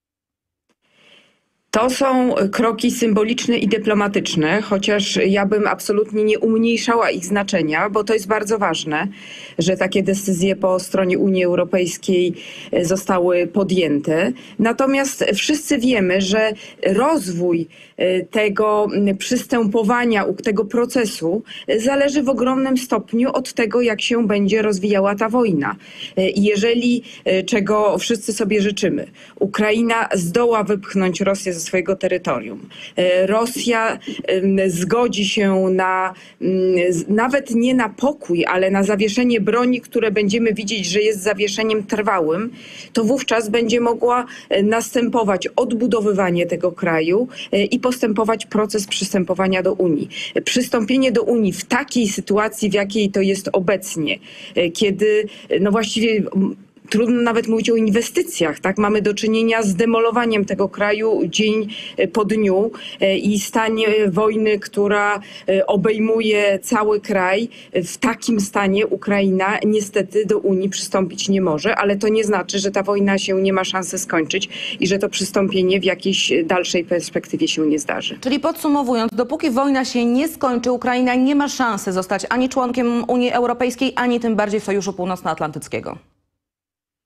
To są kroki symboliczne i dyplomatyczne, chociaż ja bym absolutnie nie umniejszała ich znaczenia, bo to jest bardzo ważne, że takie decyzje po stronie Unii Europejskiej zostały podjęte. Natomiast wszyscy wiemy, że rozwój tego przystępowania, tego procesu zależy w ogromnym stopniu od tego, jak się będzie rozwijała ta wojna. I jeżeli, czego wszyscy sobie życzymy, Ukraina zdoła wypchnąć Rosję ze swojego terytorium. Rosja zgodzi się na, nawet nie na pokój, ale na zawieszenie broni, które będziemy widzieć, że jest zawieszeniem trwałym, to wówczas będzie mogła następować odbudowywanie tego kraju i postępować proces przystępowania do Unii. Przystąpienie do Unii w takiej sytuacji, w jakiej to jest obecnie, kiedy no właściwie trudno nawet mówić o inwestycjach, tak? Mamy do czynienia z demolowaniem tego kraju dzień po dniu i stanie wojny, która obejmuje cały kraj. W takim stanie Ukraina niestety do Unii przystąpić nie może, ale to nie znaczy, że ta wojna się nie ma szansy skończyć i że to przystąpienie w jakiejś dalszej perspektywie się nie zdarzy. Czyli podsumowując, dopóki wojna się nie skończy, Ukraina nie ma szansy zostać ani członkiem Unii Europejskiej, ani tym bardziej Sojuszu Północnoatlantyckiego.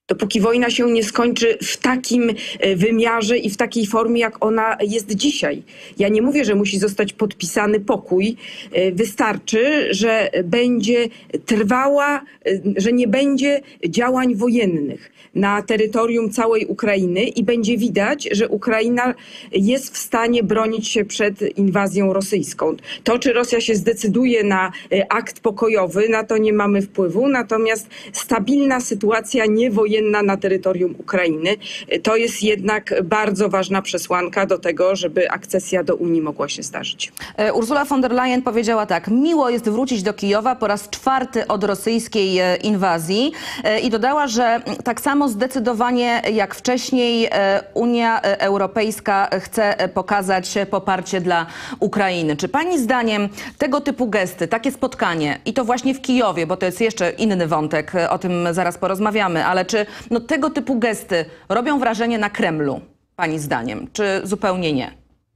Dopóki wojna się nie skończy w takim wymiarze i w takiej formie, jak ona jest dzisiaj. Ja nie mówię, że musi zostać podpisany pokój. Wystarczy, że będzie trwała, że nie będzie działań wojennych na terytorium całej Ukrainy i będzie widać, że Ukraina jest w stanie bronić się przed inwazją rosyjską. To, czy Rosja się zdecyduje na akt pokojowy, na to nie mamy wpływu, natomiast stabilna sytuacja niewojenna na terytorium Ukrainy to jest jednak bardzo ważna przesłanka do tego, żeby akcesja do Unii mogła się zdarzyć. Ursula von der Leyen powiedziała tak: miło jest wrócić do Kijowa po raz 4. od rosyjskiej inwazji i dodała, że tak samo zdecydowanie jak wcześniej Unia Europejska chce pokazać poparcie dla Ukrainy. Czy pani zdaniem tego typu gesty, takie spotkanie i to właśnie w Kijowie, bo to jest jeszcze inny wątek, o tym zaraz porozmawiamy, ale czy tego typu gesty robią wrażenie na Kremlu, pani zdaniem, czy zupełnie nie?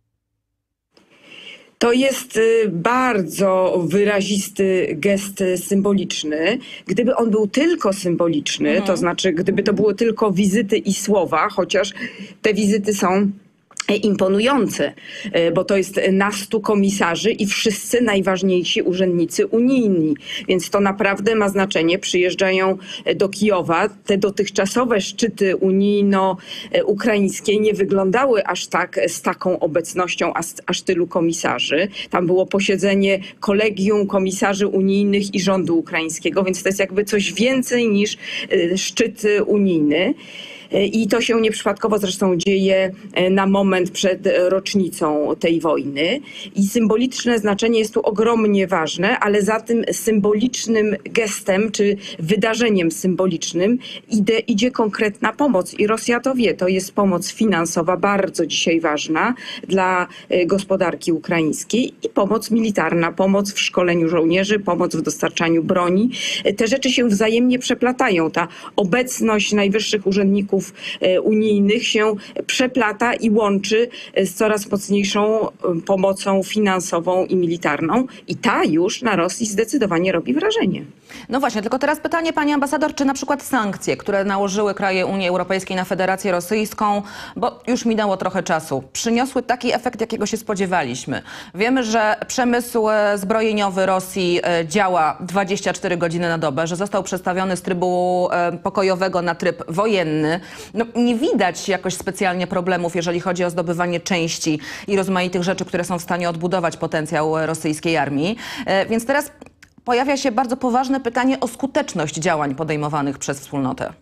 To jest bardzo wyrazisty gest symboliczny. Gdyby on był tylko symboliczny, to znaczy gdyby to były tylko wizyty i słowa, chociaż te wizyty są imponujące, bo to jest 100 komisarzy i wszyscy najważniejsi urzędnicy unijni. Więc to naprawdę ma znaczenie. Przyjeżdżają do Kijowa. Te dotychczasowe szczyty unijno-ukraińskie nie wyglądały aż tak z taką obecnością aż tylu komisarzy. Tam było posiedzenie kolegium komisarzy unijnych i rządu ukraińskiego, więc to jest jakby coś więcej niż szczyt unijny. I to się nieprzypadkowo zresztą dzieje na moment przed rocznicą tej wojny. I symboliczne znaczenie jest tu ogromnie ważne, ale za tym symbolicznym gestem czy wydarzeniem symbolicznym idzie konkretna pomoc. I Rosja to wie, to jest pomoc finansowa bardzo dzisiaj ważna dla gospodarki ukraińskiej i pomoc militarna, pomoc w szkoleniu żołnierzy, pomoc w dostarczaniu broni. Te rzeczy się wzajemnie przeplatają. Ta obecność najwyższych urzędników unijnych się przeplata i łączy z coraz mocniejszą pomocą finansową i militarną. I ta już na Rosji zdecydowanie robi wrażenie. No właśnie, tylko teraz pytanie, pani ambasador, czy na przykład sankcje, które nałożyły kraje Unii Europejskiej na Federację Rosyjską, bo już minęło trochę czasu, przyniosły taki efekt, jakiego się spodziewaliśmy. Wiemy, że przemysł zbrojeniowy Rosji działa 24 godziny na dobę, że został przestawiony z trybu pokojowego na tryb wojenny. No, nie widać jakoś specjalnie problemów, jeżeli chodzi o zdobywanie części i rozmaitych rzeczy, które są w stanie odbudować potencjał rosyjskiej armii. Więc teraz pojawia się bardzo poważne pytanie o skuteczność działań podejmowanych przez wspólnotę.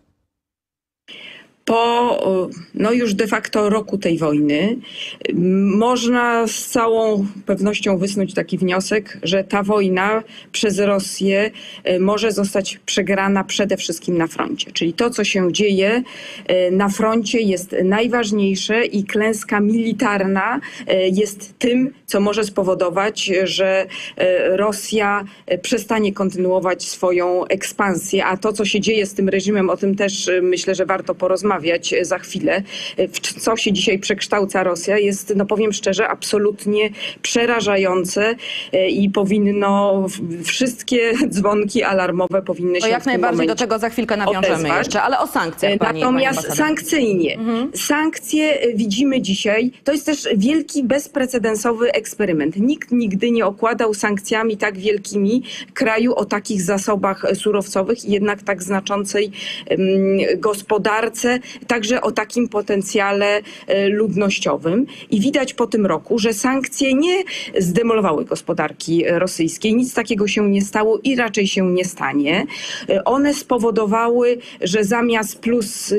Po już de facto roku tej wojny można z całą pewnością wysnuć taki wniosek, że ta wojna przez Rosję może zostać przegrana przede wszystkim na froncie. Czyli to, co się dzieje na froncie, jest najważniejsze i klęska militarna jest tym, co może spowodować, że Rosja przestanie kontynuować swoją ekspansję. A to, co się dzieje z tym reżimem, o tym też myślę, że warto porozmawiać za chwilę. W co się dzisiaj przekształca Rosja jest, powiem szczerze, absolutnie przerażające i powinno, wszystkie dzwonki alarmowe powinny się jak w tym najbardziej momencie do tego za chwilkę nawiążemy odezwać. jeszcze, ale o sankcjach Natomiast sankcyjnie. Sankcje widzimy dzisiaj, to jest też wielki, bezprecedensowy eksperyment. Nikt nigdy nie okładał sankcjami tak wielkimi kraju o takich zasobach surowcowych i jednak tak znaczącej gospodarce, także o takim potencjale ludnościowym. I widać po tym roku, że sankcje nie zdemolowały gospodarki rosyjskiej. Nic takiego się nie stało i raczej się nie stanie. One spowodowały, że zamiast plus,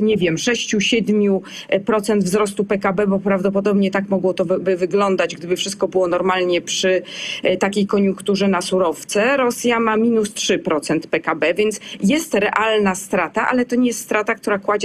6-7% wzrostu PKB, bo prawdopodobnie tak mogło to by wyglądać, gdyby wszystko było normalnie przy takiej koniunkturze na surowce, Rosja ma minus 3% PKB, więc jest realna strata, ale to nie jest strata, która kładzie tę gospodarkę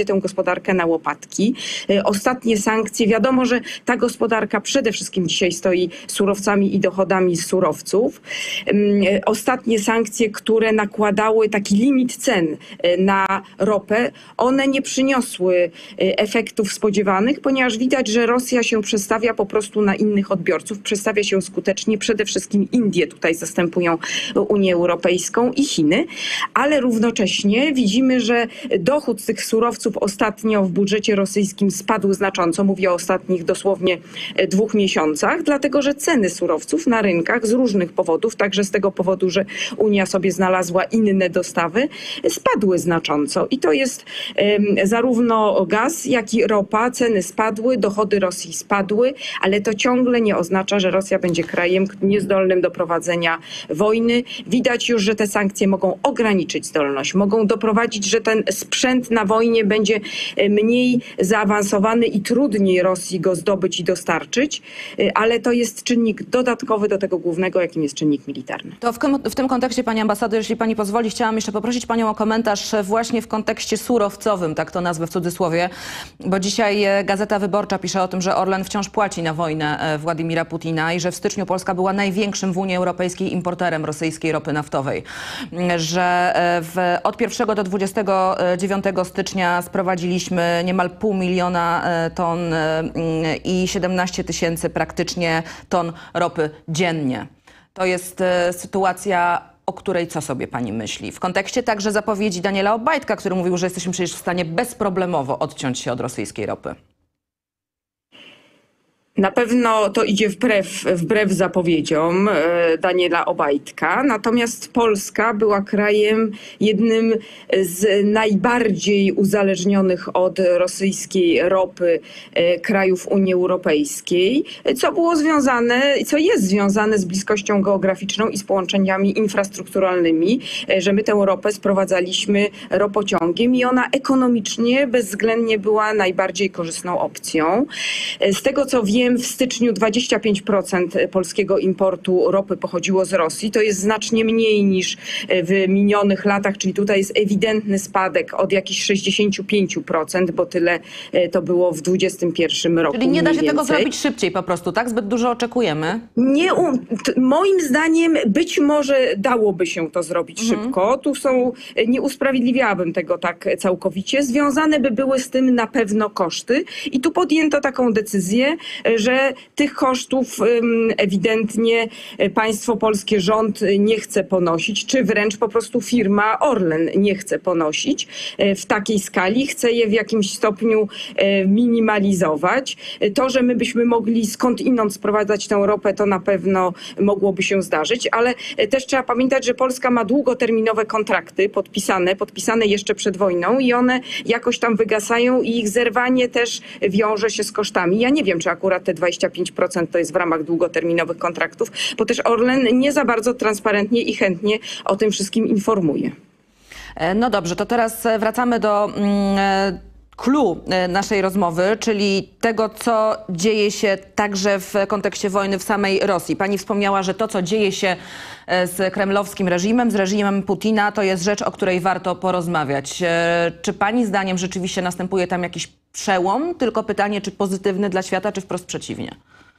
gospodarkę na łopatki. Ostatnie sankcje, wiadomo, że ta gospodarka przede wszystkim dzisiaj stoi surowcami i dochodami z surowców. Ostatnie sankcje, które nakładały taki limit cen na ropę, one nie przyniosły efektów spodziewanych, ponieważ widać, że Rosja się przestawia po prostu na innych odbiorców, przestawia się skutecznie, przede wszystkim Indie tutaj zastępują Unię Europejską i Chiny, ale równocześnie widzimy, że dochód z tych surowców ostatnio w budżecie rosyjskim spadł znacząco, mówię o ostatnich dosłownie 2 miesiącach, dlatego że ceny surowców na rynkach z różnych powodów, także z tego powodu, że Unia sobie znalazła inne dostawy, spadły znacząco i to jest zarówno gaz, jak i ropa, ceny spadły, dochody Rosji spadły, ale to ciągle nie oznacza, że Rosja będzie krajem niezdolnym do prowadzenia wojny. Widać już, że te sankcje mogą ograniczyć zdolność, mogą doprowadzić, że ten sprzęt na wojnie będzie mniej zaawansowany i trudniej Rosji go zdobyć i dostarczyć, ale to jest czynnik dodatkowy do tego głównego, jakim jest czynnik militarny. To w tym kontekście, pani ambasador, jeśli pani pozwoli, chciałam jeszcze poprosić panią o komentarz właśnie w kontekście surowcowym, tak to nazwę w cudzysłowie, bo dzisiaj Gazeta Wyborcza pisze o tym, że Orlen wciąż płaci na wojnę Władimira Putina i że w styczniu Polska była największym w Unii Europejskiej importerem rosyjskiej ropy naftowej. Że od 1 do 29 stycznia sprowadziliśmy niemal 500 000 ton i 17 000 praktycznie ton ropy dziennie. To jest sytuacja, o której co sobie pani myśli? W kontekście także zapowiedzi Daniela Obajtka, który mówił, że jesteśmy przecież w stanie bezproblemowo odciąć się od rosyjskiej ropy. Na pewno to idzie wbrew zapowiedziom Daniela Obajtka, natomiast Polska była krajem jednym z najbardziej uzależnionych od rosyjskiej ropy krajów Unii Europejskiej, co było związane, co jest związane z bliskością geograficzną i z połączeniami infrastrukturalnymi, że my tę ropę sprowadzaliśmy ropociągiem i ona ekonomicznie bezwzględnie była najbardziej korzystną opcją. Z tego co wiem, w styczniu 25% polskiego importu ropy pochodziło z Rosji. To jest znacznie mniej niż w minionych latach, czyli tutaj jest ewidentny spadek od jakichś 65%, bo tyle to było w 2021 roku. Czyli nie da się tego zrobić szybciej po prostu, tak? Zbyt dużo oczekujemy? Nie, moim zdaniem być może dałoby się to zrobić szybko. Nie usprawiedliwiałabym tego tak całkowicie. Związane by były z tym na pewno koszty i tu podjęto taką decyzję, że tych kosztów ewidentnie państwo polskie, rząd nie chce ponosić, czy wręcz po prostu firma Orlen nie chce ponosić w takiej skali, chce je w jakimś stopniu minimalizować. To, że my byśmy mogli skądinąd sprowadzać tę ropę, to na pewno mogłoby się zdarzyć, ale też trzeba pamiętać, że Polska ma długoterminowe kontrakty podpisane jeszcze przed wojną i one jakoś tam wygasają i ich zerwanie też wiąże się z kosztami. Ja nie wiem, czy akurat te 25% to jest w ramach długoterminowych kontraktów, bo też Orlen nie za bardzo transparentnie i chętnie o tym wszystkim informuje. No dobrze, to teraz wracamy do clou naszej rozmowy, czyli tego, co dzieje się także w kontekście wojny w samej Rosji. Pani wspomniała, że to, co dzieje się z kremlowskim reżimem, z reżimem Putina, to jest rzecz, o której warto porozmawiać. Czy pani zdaniem rzeczywiście następuje tam jakiś przełom? Tylko pytanie, czy pozytywny dla świata, czy wprost przeciwnie?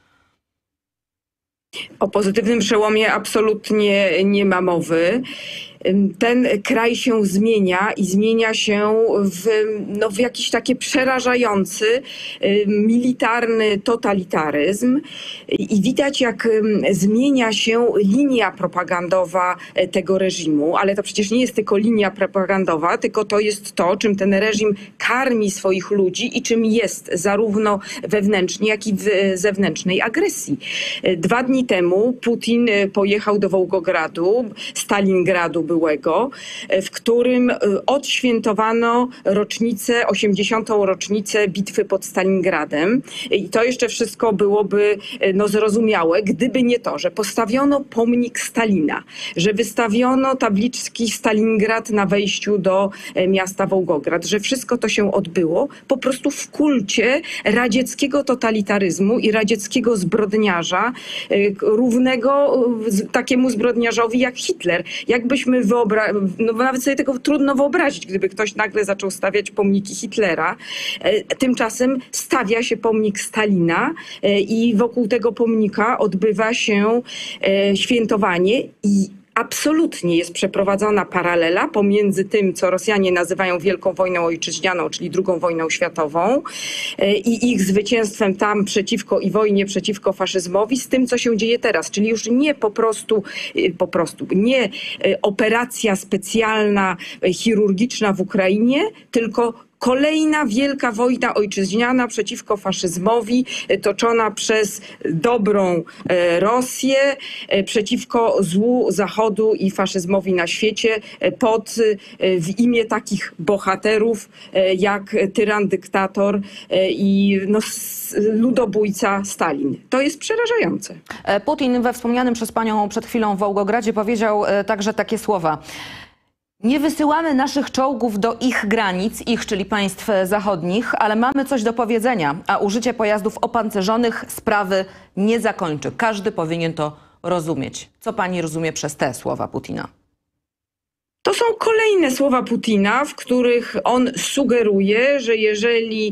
O pozytywnym przełomie absolutnie nie ma mowy. Ten kraj się zmienia i zmienia się w jakiś taki przerażający, militarny totalitaryzm. I widać, jak zmienia się linia propagandowa tego reżimu, ale to przecież nie jest tylko linia propagandowa, tylko to jest to, czym ten reżim karmi swoich ludzi i czym jest zarówno wewnętrznie, jak i w zewnętrznej agresji. 2 dni temu Putin pojechał do Wołgogradu, Stalingradu byłego, w którym odświętowano 80. rocznicę bitwy pod Stalingradem. I to jeszcze wszystko byłoby zrozumiałe, gdyby nie to, że postawiono pomnik Stalina, że wystawiono tabliczki Stalingrad na wejściu do miasta Wołgograd, że wszystko to się odbyło po prostu w kulcie radzieckiego totalitaryzmu i radzieckiego zbrodniarza, równego takiemu zbrodniarzowi jak Hitler. Jakbyśmy możemy no nawet sobie tego trudno wyobrazić, gdyby ktoś nagle zaczął stawiać pomniki Hitlera. Tymczasem stawia się pomnik Stalina i wokół tego pomnika odbywa się świętowanie i absolutnie jest przeprowadzona paralela pomiędzy tym, co Rosjanie nazywają Wielką Wojną Ojczyźnianą, czyli II wojną światową i ich zwycięstwem tam i wojnie przeciwko faszyzmowi, z tym, co się dzieje teraz. Czyli już nie nie operacja specjalna, chirurgiczna w Ukrainie, tylko kolejna wielka wojna ojczyźniana przeciwko faszyzmowi, toczona przez dobrą Rosję, przeciwko złu Zachodu i faszyzmowi na świecie, w imię takich bohaterów jak tyran, dyktator i ludobójca Stalin. To jest przerażające. Putin we wspomnianym przez panią przed chwilą Wołgogradzie powiedział także takie słowa. Nie wysyłamy naszych czołgów do ich granic, czyli państw zachodnich, ale mamy coś do powiedzenia, a użycie pojazdów opancerzonych sprawy nie zakończy. Każdy powinien to rozumieć. Co pani rozumie przez te słowa Putina? To są kolejne słowa Putina, w których on sugeruje, że jeżeli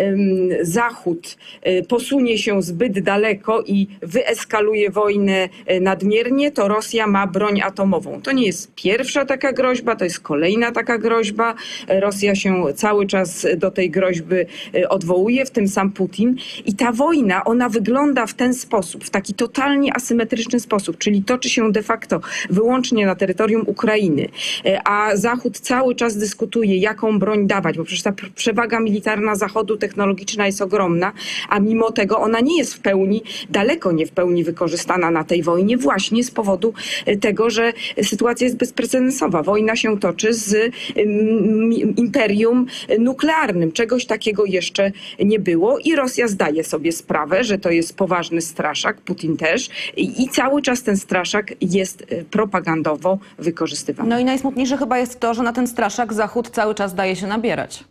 Zachód posunie się zbyt daleko i wyeskaluje wojnę nadmiernie, to Rosja ma broń atomową. To nie jest pierwsza taka groźba, to jest kolejna taka groźba. Rosja się cały czas do tej groźby odwołuje, w tym sam Putin. I ta wojna, ona wygląda w ten sposób, w taki totalnie asymetryczny sposób, czyli toczy się de facto wyłącznie na terytorium Ukrainy. A Zachód cały czas dyskutuje, jaką broń dawać, bo przecież ta przewaga militarna Zachodu technologiczna jest ogromna, a mimo tego ona nie jest w pełni, daleko nie w pełni wykorzystana na tej wojnie właśnie z powodu tego, że sytuacja jest bezprecedensowa. Wojna się toczy z imperium nuklearnym. Czegoś takiego jeszcze nie było i Rosja zdaje sobie sprawę, że to jest poważny straszak, Putin też, i cały czas ten straszak jest propagandowo wykorzystywany. No i najsmutniejsze chyba jest to, że na ten straszak Zachód cały czas daje się nabierać.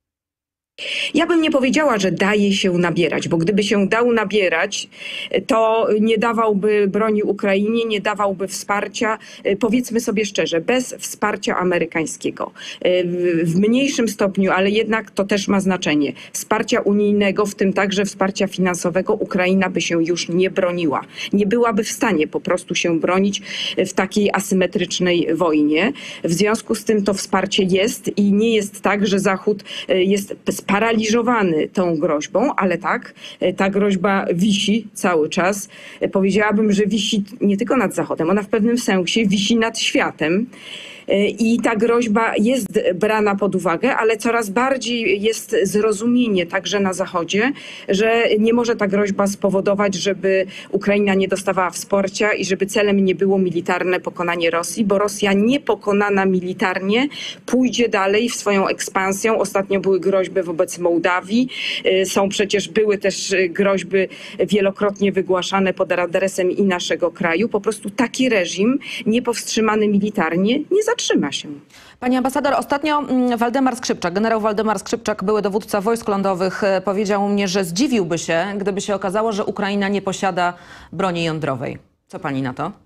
Ja bym nie powiedziała, że daje się nabierać, bo gdyby się dał nabierać, to nie dawałby broni Ukrainie, nie dawałby wsparcia, powiedzmy sobie szczerze, bez wsparcia amerykańskiego. W mniejszym stopniu, ale jednak to też ma znaczenie. Wsparcia unijnego, w tym także wsparcia finansowego, Ukraina by się już nie broniła. Nie byłaby w stanie po prostu się bronić w takiej asymetrycznej wojnie. W związku z tym to wsparcie jest i nie jest tak, że Zachód jest sparaliżowany tą groźbą, ale tak, ta groźba wisi cały czas. Powiedziałabym, że wisi nie tylko nad Zachodem, ona w pewnym sensie wisi nad światem. I ta groźba jest brana pod uwagę, ale coraz bardziej jest zrozumienie także na Zachodzie, że nie może ta groźba spowodować, żeby Ukraina nie dostawała wsparcia i żeby celem nie było militarne pokonanie Rosji, bo Rosja niepokonana militarnie pójdzie dalej w swoją ekspansją. Ostatnio były groźby wobec Mołdawii. Były też groźby wielokrotnie wygłaszane pod adresem i naszego kraju. Po prostu taki reżim niepowstrzymany militarnie nie zatrzyma się. Pani ambasador, ostatnio generał Waldemar Skrzypczak, były dowódca wojsk lądowych, powiedział mnie, że zdziwiłby się, gdyby się okazało, że Ukraina nie posiada broni jądrowej. Co pani na to?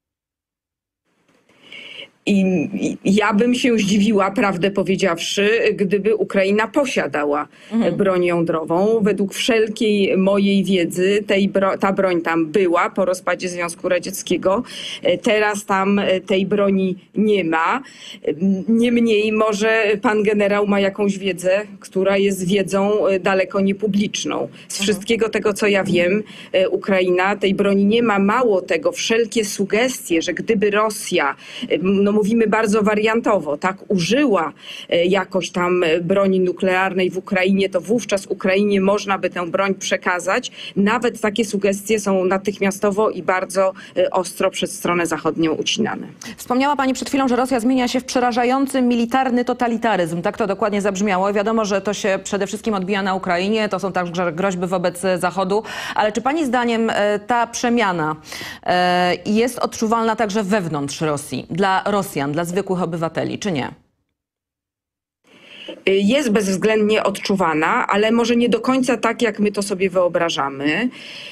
I ja bym się zdziwiła, prawdę powiedziawszy, gdyby Ukraina posiadała broń jądrową. Według wszelkiej mojej wiedzy ta broń tam była po rozpadzie Związku Radzieckiego. Teraz tam tej broni nie ma. Niemniej może pan generał ma jakąś wiedzę, która jest wiedzą daleko niepubliczną. Z wszystkiego tego, co ja wiem, Ukraina tej broni nie ma. Mało tego, wszelkie sugestie, że gdyby Rosja, mówimy bardzo wariantowo, tak, użyła jakoś tam broni nuklearnej w Ukrainie, to wówczas Ukrainie można by tę broń przekazać. Nawet takie sugestie są natychmiastowo i bardzo ostro przez stronę zachodnią ucinane. Wspomniała pani przed chwilą, że Rosja zmienia się w przerażający militarny totalitaryzm. Tak to dokładnie zabrzmiało. Wiadomo, że to się przede wszystkim odbija na Ukrainie. To są także groźby wobec Zachodu. Ale czy pani zdaniem ta przemiana jest odczuwalna także wewnątrz Rosji, dla Rosjan, dla zwykłych obywateli, czy nie? jest bezwzględnie odczuwana, ale może nie do końca tak, jak my to sobie wyobrażamy.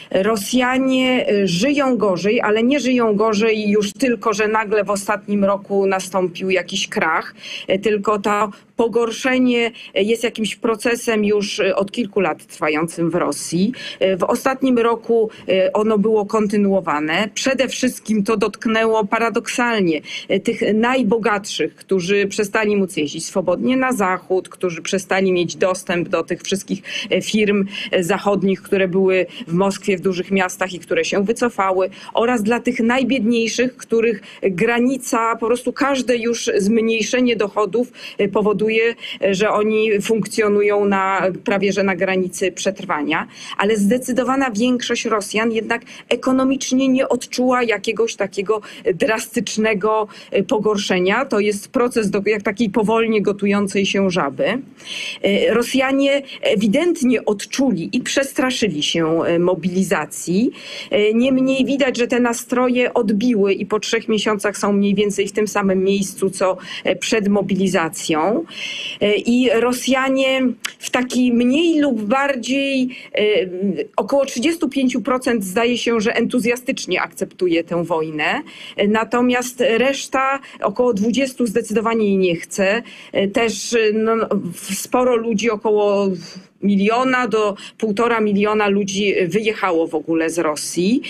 Rosjanie żyją gorzej, ale nie żyją gorzej już tylko, że nagle w ostatnim roku nastąpił jakiś krach, tylko to pogorszenie jest jakimś procesem już od kilku lat trwającym w Rosji. W ostatnim roku ono było kontynuowane. Przede wszystkim to dotknęło paradoksalnie tych najbogatszych, którzy przestali móc jeździć swobodnie na zachód, którzy przestali mieć dostęp do tych wszystkich firm zachodnich, które były w Moskwie, w dużych miastach i które się wycofały, oraz dla tych najbiedniejszych, których granica, po prostu każde już zmniejszenie dochodów powoduje, że oni funkcjonują prawie że na granicy przetrwania, ale zdecydowana większość Rosjan jednak ekonomicznie nie odczuła jakiegoś takiego drastycznego pogorszenia. To jest proces jak takiej powolnie gotującej się żaby. Rosjanie ewidentnie odczuli i przestraszyli się mobilizacji. Niemniej widać, że te nastroje odbiły i po 3 miesiącach są mniej więcej w tym samym miejscu, co przed mobilizacją. I Rosjanie w taki mniej lub bardziej, około 35% zdaje się, że entuzjastycznie akceptuje tę wojnę. Natomiast reszta, około 20% zdecydowanie jej nie chce. Też sporo ludzi, około 1 do 1,5 miliona ludzi wyjechało w ogóle z Rosji.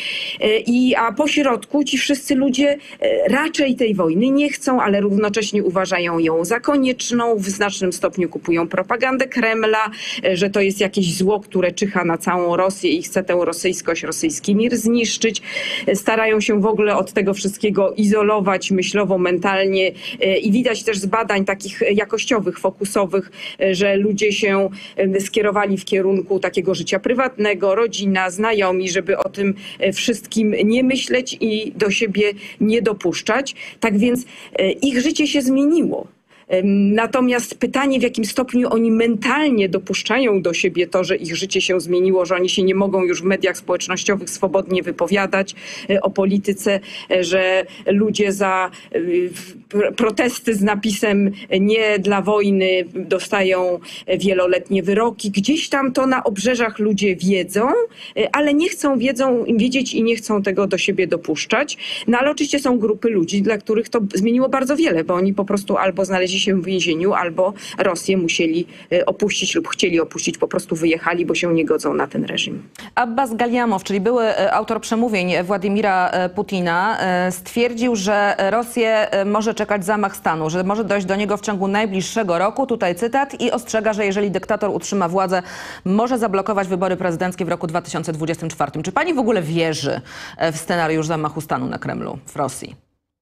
A pośrodku ci wszyscy ludzie raczej tej wojny nie chcą, ale równocześnie uważają ją za konieczną. W znacznym stopniu kupują propagandę Kremla, że to jest jakieś zło, które czyha na całą Rosję i chce tę rosyjskość, rosyjski mir zniszczyć. Starają się w ogóle od tego wszystkiego izolować myślowo, mentalnie i widać też z badań takich jakościowych, fokusowych, że ludzie się skierowali w kierunku takiego życia prywatnego, rodzina, znajomi, żeby o tym wszystkim nie myśleć i do siebie nie dopuszczać. Tak więc ich życie się zmieniło. Natomiast pytanie, w jakim stopniu oni mentalnie dopuszczają do siebie to, że ich życie się zmieniło, że oni się nie mogą już w mediach społecznościowych swobodnie wypowiadać o polityce, że ludzie za protesty z napisem nie dla wojny dostają wieloletnie wyroki. Gdzieś tam to na obrzeżach ludzie wiedzą, ale nie chcą wiedzieć i nie chcą tego do siebie dopuszczać. No ale oczywiście są grupy ludzi, dla których to zmieniło bardzo wiele, bo oni po prostu albo znaleźli się w więzieniu, albo Rosję musieli opuścić lub chcieli opuścić, po prostu wyjechali, bo się nie godzą na ten reżim. Abbas Galiamow, czyli były autor przemówień Władimira Putina, stwierdził, że Rosję może czekać zamach stanu, że może dojść do niego w ciągu najbliższego roku. Tutaj cytat i ostrzega, że jeżeli dyktator utrzyma władzę, może zablokować wybory prezydenckie w roku 2024. Czy pani w ogóle wierzy w scenariusz zamachu stanu na Kremlu w Rosji?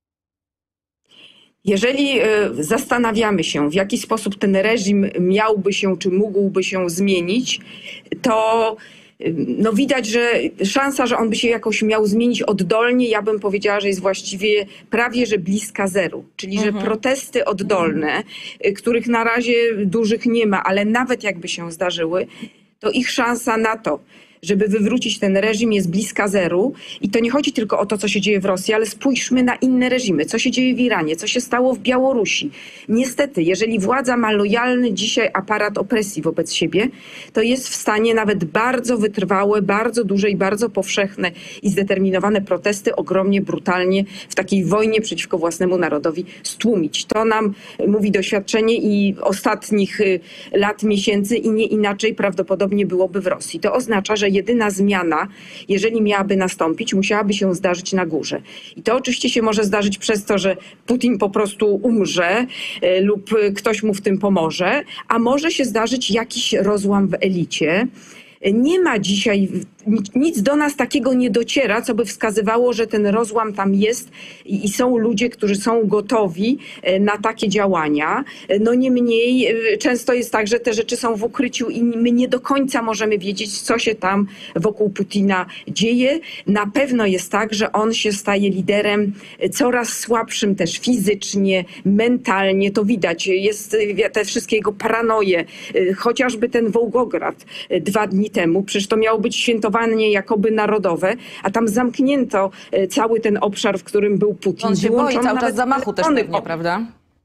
Jeżeli zastanawiamy się, w jaki sposób ten reżim miałby się, czy mógłby się zmienić, to widać, że szansa, że on by się jakoś miał zmienić oddolnie, ja bym powiedziała, że jest właściwie prawie, że bliska zeru. Czyli, że protesty oddolne, których na razie dużych nie ma, ale nawet jakby się zdarzyły, to ich szansa na to, żeby wywrócić ten reżim, jest bliska zeru. I to nie chodzi tylko o to, co się dzieje w Rosji, ale spójrzmy na inne reżimy. Co się dzieje w Iranie, co się stało w Białorusi. Niestety, jeżeli władza ma lojalny dzisiaj aparat opresji wobec siebie, to jest w stanie nawet bardzo wytrwałe, bardzo duże i bardzo powszechne i zdeterminowane protesty ogromnie, brutalnie w takiej wojnie przeciwko własnemu narodowi stłumić. To nam mówi doświadczenie i ostatnich lat, miesięcy i nie inaczej prawdopodobnie byłoby w Rosji. To oznacza, że jedyna zmiana, jeżeli miałaby nastąpić, musiałaby się zdarzyć na górze. I to oczywiście się może zdarzyć przez to, że Putin po prostu umrze lub ktoś mu w tym pomoże, a może się zdarzyć jakiś rozłam w elicie. Nie ma dzisiaj, nic do nas takiego nie dociera, co by wskazywało, że ten rozłam tam jest i są ludzie, którzy są gotowi na takie działania. No niemniej często jest tak, że te rzeczy są w ukryciu i my nie do końca możemy wiedzieć, co się tam wokół Putina dzieje. Na pewno jest tak, że on się staje liderem coraz słabszym też fizycznie, mentalnie. To widać, jest te wszystkie jego paranoje. Chociażby ten Wołgograd 2 dni temu, przecież to miało być świętowanie jakoby narodowe, a tam zamknięto cały ten obszar, w którym był Putin. On się boi cały czas zamachu też pewnie, prawda?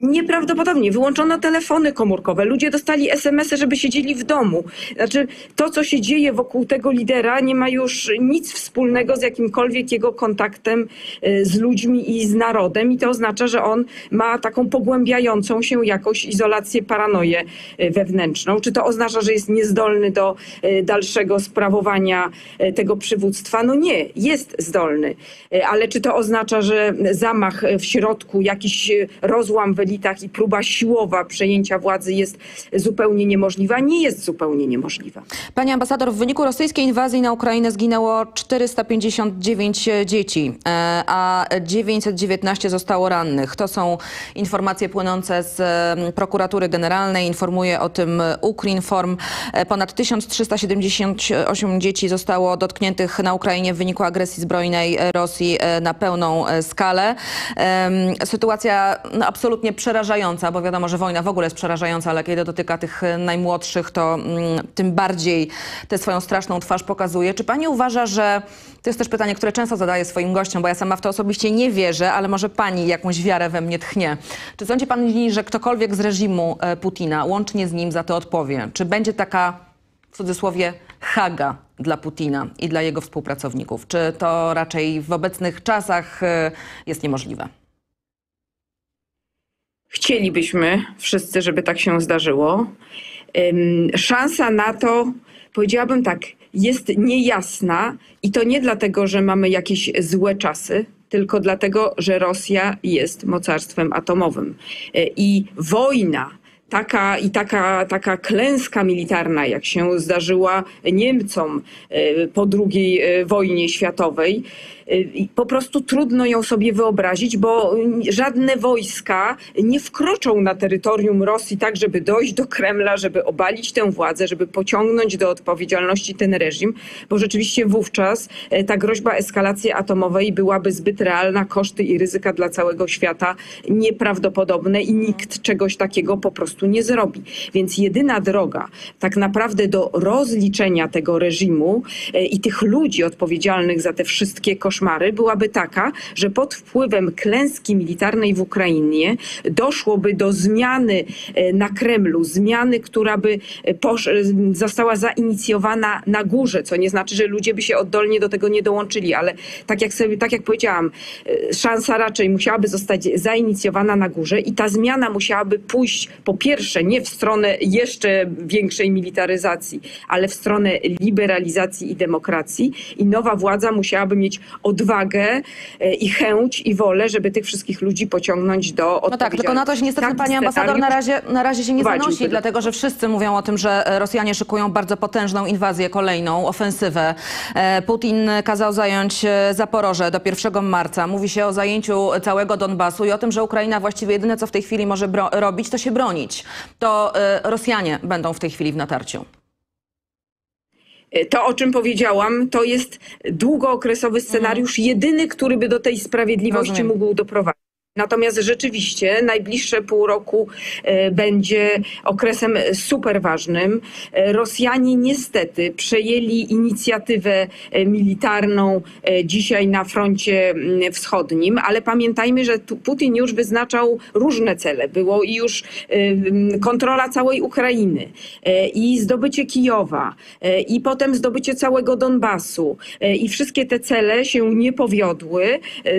Nieprawdopodobnie. Wyłączono telefony komórkowe. Ludzie dostali SMS-y, żeby siedzieli w domu. Znaczy, to, co się dzieje wokół tego lidera, nie ma już nic wspólnego z jakimkolwiek jego kontaktem z ludźmi i z narodem. I to oznacza, że on ma taką pogłębiającą się jakoś izolację, paranoję wewnętrzną. Czy to oznacza, że jest niezdolny do dalszego sprawowania tego przywództwa? No nie, jest zdolny. Ale czy to oznacza, że zamach w środku, jakiś rozłam w elitach i próba siłowa przejęcia władzy jest zupełnie niemożliwa? Nie jest zupełnie niemożliwa. Pani ambasador, w wyniku rosyjskiej inwazji na Ukrainę zginęło 459 dzieci, a 919 zostało rannych. To są informacje płynące z prokuratury generalnej. Informuje o tym Ukrinform. Ponad 1378 dzieci zostało dotkniętych na Ukrainie w wyniku agresji zbrojnej Rosji na pełną skalę. Sytuacja absolutnie przerażająca, bo wiadomo, że wojna w ogóle jest przerażająca, ale kiedy dotyka tych najmłodszych, to tym bardziej tę swoją straszną twarz pokazuje. Czy pani uważa, że to jest też pytanie, które często zadaję swoim gościom, bo ja sama w to osobiście nie wierzę, ale może pani jakąś wiarę we mnie tchnie. Czy sądzi pani, że ktokolwiek z reżimu Putina łącznie z nim za to odpowie? Czy będzie taka, w cudzysłowie, Haga dla Putina i dla jego współpracowników? Czy to raczej w obecnych czasach jest niemożliwe? Chcielibyśmy wszyscy, żeby tak się zdarzyło. Szansa na to, powiedziałabym tak, jest niejasna i to nie dlatego, że mamy jakieś złe czasy, tylko dlatego, że Rosja jest mocarstwem atomowym. I wojna, taka klęska militarna, jak się zdarzyła Niemcom po II wojnie światowej, po prostu trudno ją sobie wyobrazić, bo żadne wojska nie wkroczą na terytorium Rosji tak, żeby dojść do Kremla, żeby obalić tę władzę, żeby pociągnąć do odpowiedzialności ten reżim, bo rzeczywiście wówczas ta groźba eskalacji atomowej byłaby zbyt realna, koszty i ryzyka dla całego świata nieprawdopodobne i nikt czegoś takiego po prostu nie zrobi. Więc jedyna droga tak naprawdę do rozliczenia tego reżimu i tych ludzi odpowiedzialnych za te wszystkie koszmary byłaby taka, że pod wpływem klęski militarnej w Ukrainie doszłoby do zmiany na Kremlu, zmiany, która by została zainicjowana na górze, co nie znaczy, że ludzie by się oddolnie do tego nie dołączyli, ale tak jak powiedziałam, szansa raczej musiałaby zostać zainicjowana na górze i ta zmiana musiałaby pójść po pierwsze nie w stronę jeszcze większej militaryzacji, ale w stronę liberalizacji i demokracji i nowa władza musiałaby mieć odwagę i chęć i wolę, żeby tych wszystkich ludzi pociągnąć do odpowiedzialności. No tak, tylko na to się niestety pani ambasador na razie się nie zanosi, dlatego że wszyscy mówią o tym, że Rosjanie szykują bardzo potężną inwazję kolejną, ofensywę. Putin kazał zająć Zaporoże do 1 marca. Mówi się o zajęciu całego Donbasu i o tym, że Ukraina właściwie jedyne, co w tej chwili może robić, to się bronić. To Rosjanie będą w tej chwili w natarciu. To, o czym powiedziałam, to jest długookresowy scenariusz, jedyny, który by do tej sprawiedliwości mógł doprowadzić. Natomiast rzeczywiście najbliższe pół roku będzie okresem super ważnym. Rosjanie niestety przejęli inicjatywę militarną dzisiaj na froncie wschodnim, ale pamiętajmy, że Putin już wyznaczał różne cele. Było i już kontrola całej Ukrainy i zdobycie Kijowa i potem zdobycie całego Donbasu. I wszystkie te cele się nie powiodły.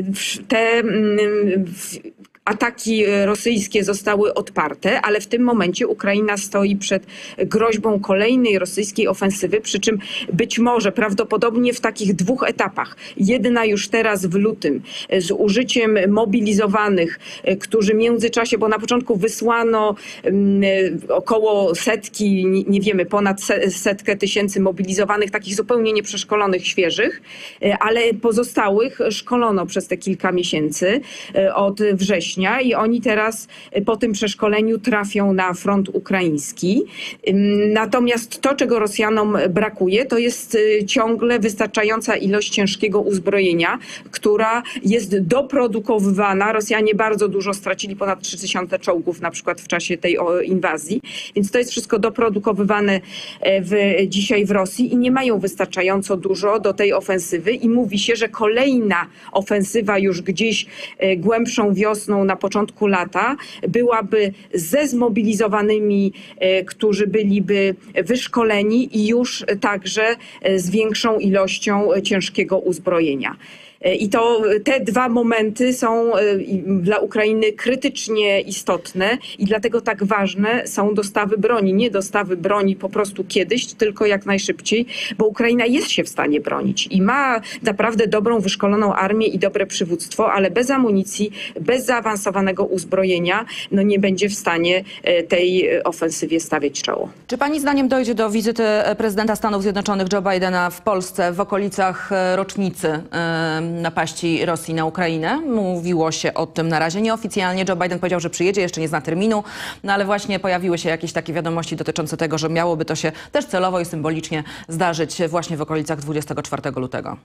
Ataki rosyjskie zostały odparte, ale w tym momencie Ukraina stoi przed groźbą kolejnej rosyjskiej ofensywy, przy czym być może prawdopodobnie w takich dwóch etapach. Jedna już teraz w lutym z użyciem mobilizowanych, którzy w międzyczasie, bo na początku wysłano około setki, nie wiemy, ponad 100 000 mobilizowanych, takich zupełnie nieprzeszkolonych, świeżych, ale pozostałych szkolono przez te kilka miesięcy od września i oni teraz po tym przeszkoleniu trafią na front ukraiński. Natomiast to, czego Rosjanom brakuje, to jest ciągle wystarczająca ilość ciężkiego uzbrojenia, która jest doprodukowywana. Rosjanie bardzo dużo stracili, ponad 3000 czołgów na przykład w czasie tej inwazji, więc to jest wszystko doprodukowywane dzisiaj w Rosji i nie mają wystarczająco dużo do tej ofensywy i mówi się, że kolejna ofensywa już gdzieś głębszą wiosną na początku lata byłaby ze zmobilizowanymi, którzy byliby wyszkoleni i już także z większą ilością ciężkiego uzbrojenia. I to te dwa momenty są dla Ukrainy krytycznie istotne i dlatego tak ważne są dostawy broni. Nie dostawy broni po prostu kiedyś, tylko jak najszybciej, bo Ukraina jest się w stanie bronić i ma naprawdę dobrą, wyszkoloną armię i dobre przywództwo, ale bez amunicji, bez zaawansowanego uzbrojenia nie będzie w stanie tej ofensywie stawiać czoło. Czy pani zdaniem dojdzie do wizyty prezydenta Stanów Zjednoczonych Joe Bidena w Polsce w okolicach rocznicy napaści Rosji na Ukrainę? Mówiło się o tym na razie nieoficjalnie. Joe Biden powiedział, że przyjedzie, jeszcze nie zna terminu, ale właśnie pojawiły się jakieś takie wiadomości dotyczące tego, że miałoby to się też celowo i symbolicznie zdarzyć właśnie w okolicach 24 lutego.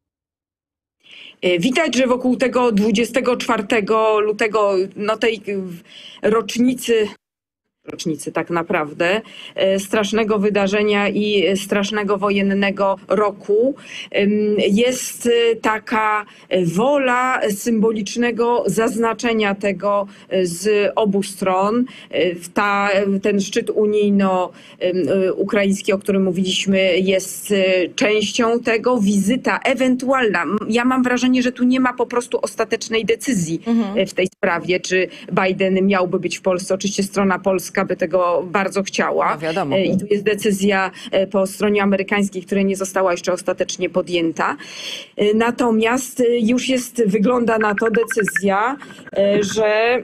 Widać, że wokół tego 24 lutego, tej rocznicy tak naprawdę, strasznego wydarzenia i strasznego wojennego roku, jest taka wola symbolicznego zaznaczenia tego z obu stron. Ten szczyt unijno-ukraiński, o którym mówiliśmy, jest częścią tego. Wizyta ewentualna. Ja mam wrażenie, że tu nie ma po prostu ostatecznej decyzji w tej sprawie, czy Biden miałby być w Polsce. Oczywiście strona polska by tego bardzo chciała. No wiadomo. I tu jest decyzja po stronie amerykańskiej, która nie została jeszcze ostatecznie podjęta. Natomiast już wygląda na to decyzja, że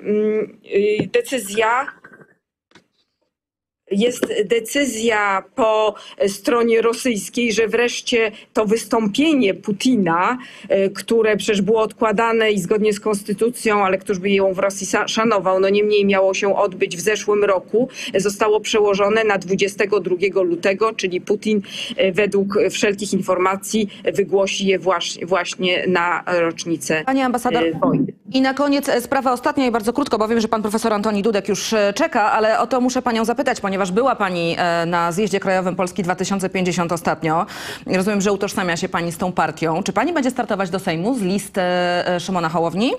jest decyzja po stronie rosyjskiej, że wreszcie to wystąpienie Putina, które przecież było odkładane i zgodnie z konstytucją, ale któż by ją w Rosji szanował, niemniej miało się odbyć w zeszłym roku, zostało przełożone na 22 lutego, czyli Putin według wszelkich informacji wygłosi je właśnie na rocznicę Pani ambasador, wojny. i na koniec sprawa ostatnia i bardzo krótko, bo wiem, że pan profesor Antoni Dudek już czeka, ale o to muszę panią zapytać, ponieważ była pani na Zjeździe Krajowym Polski 2050 ostatnio. Rozumiem, że utożsamia się pani z tą partią. Czy pani będzie startować do Sejmu z list Szymona Hołowni?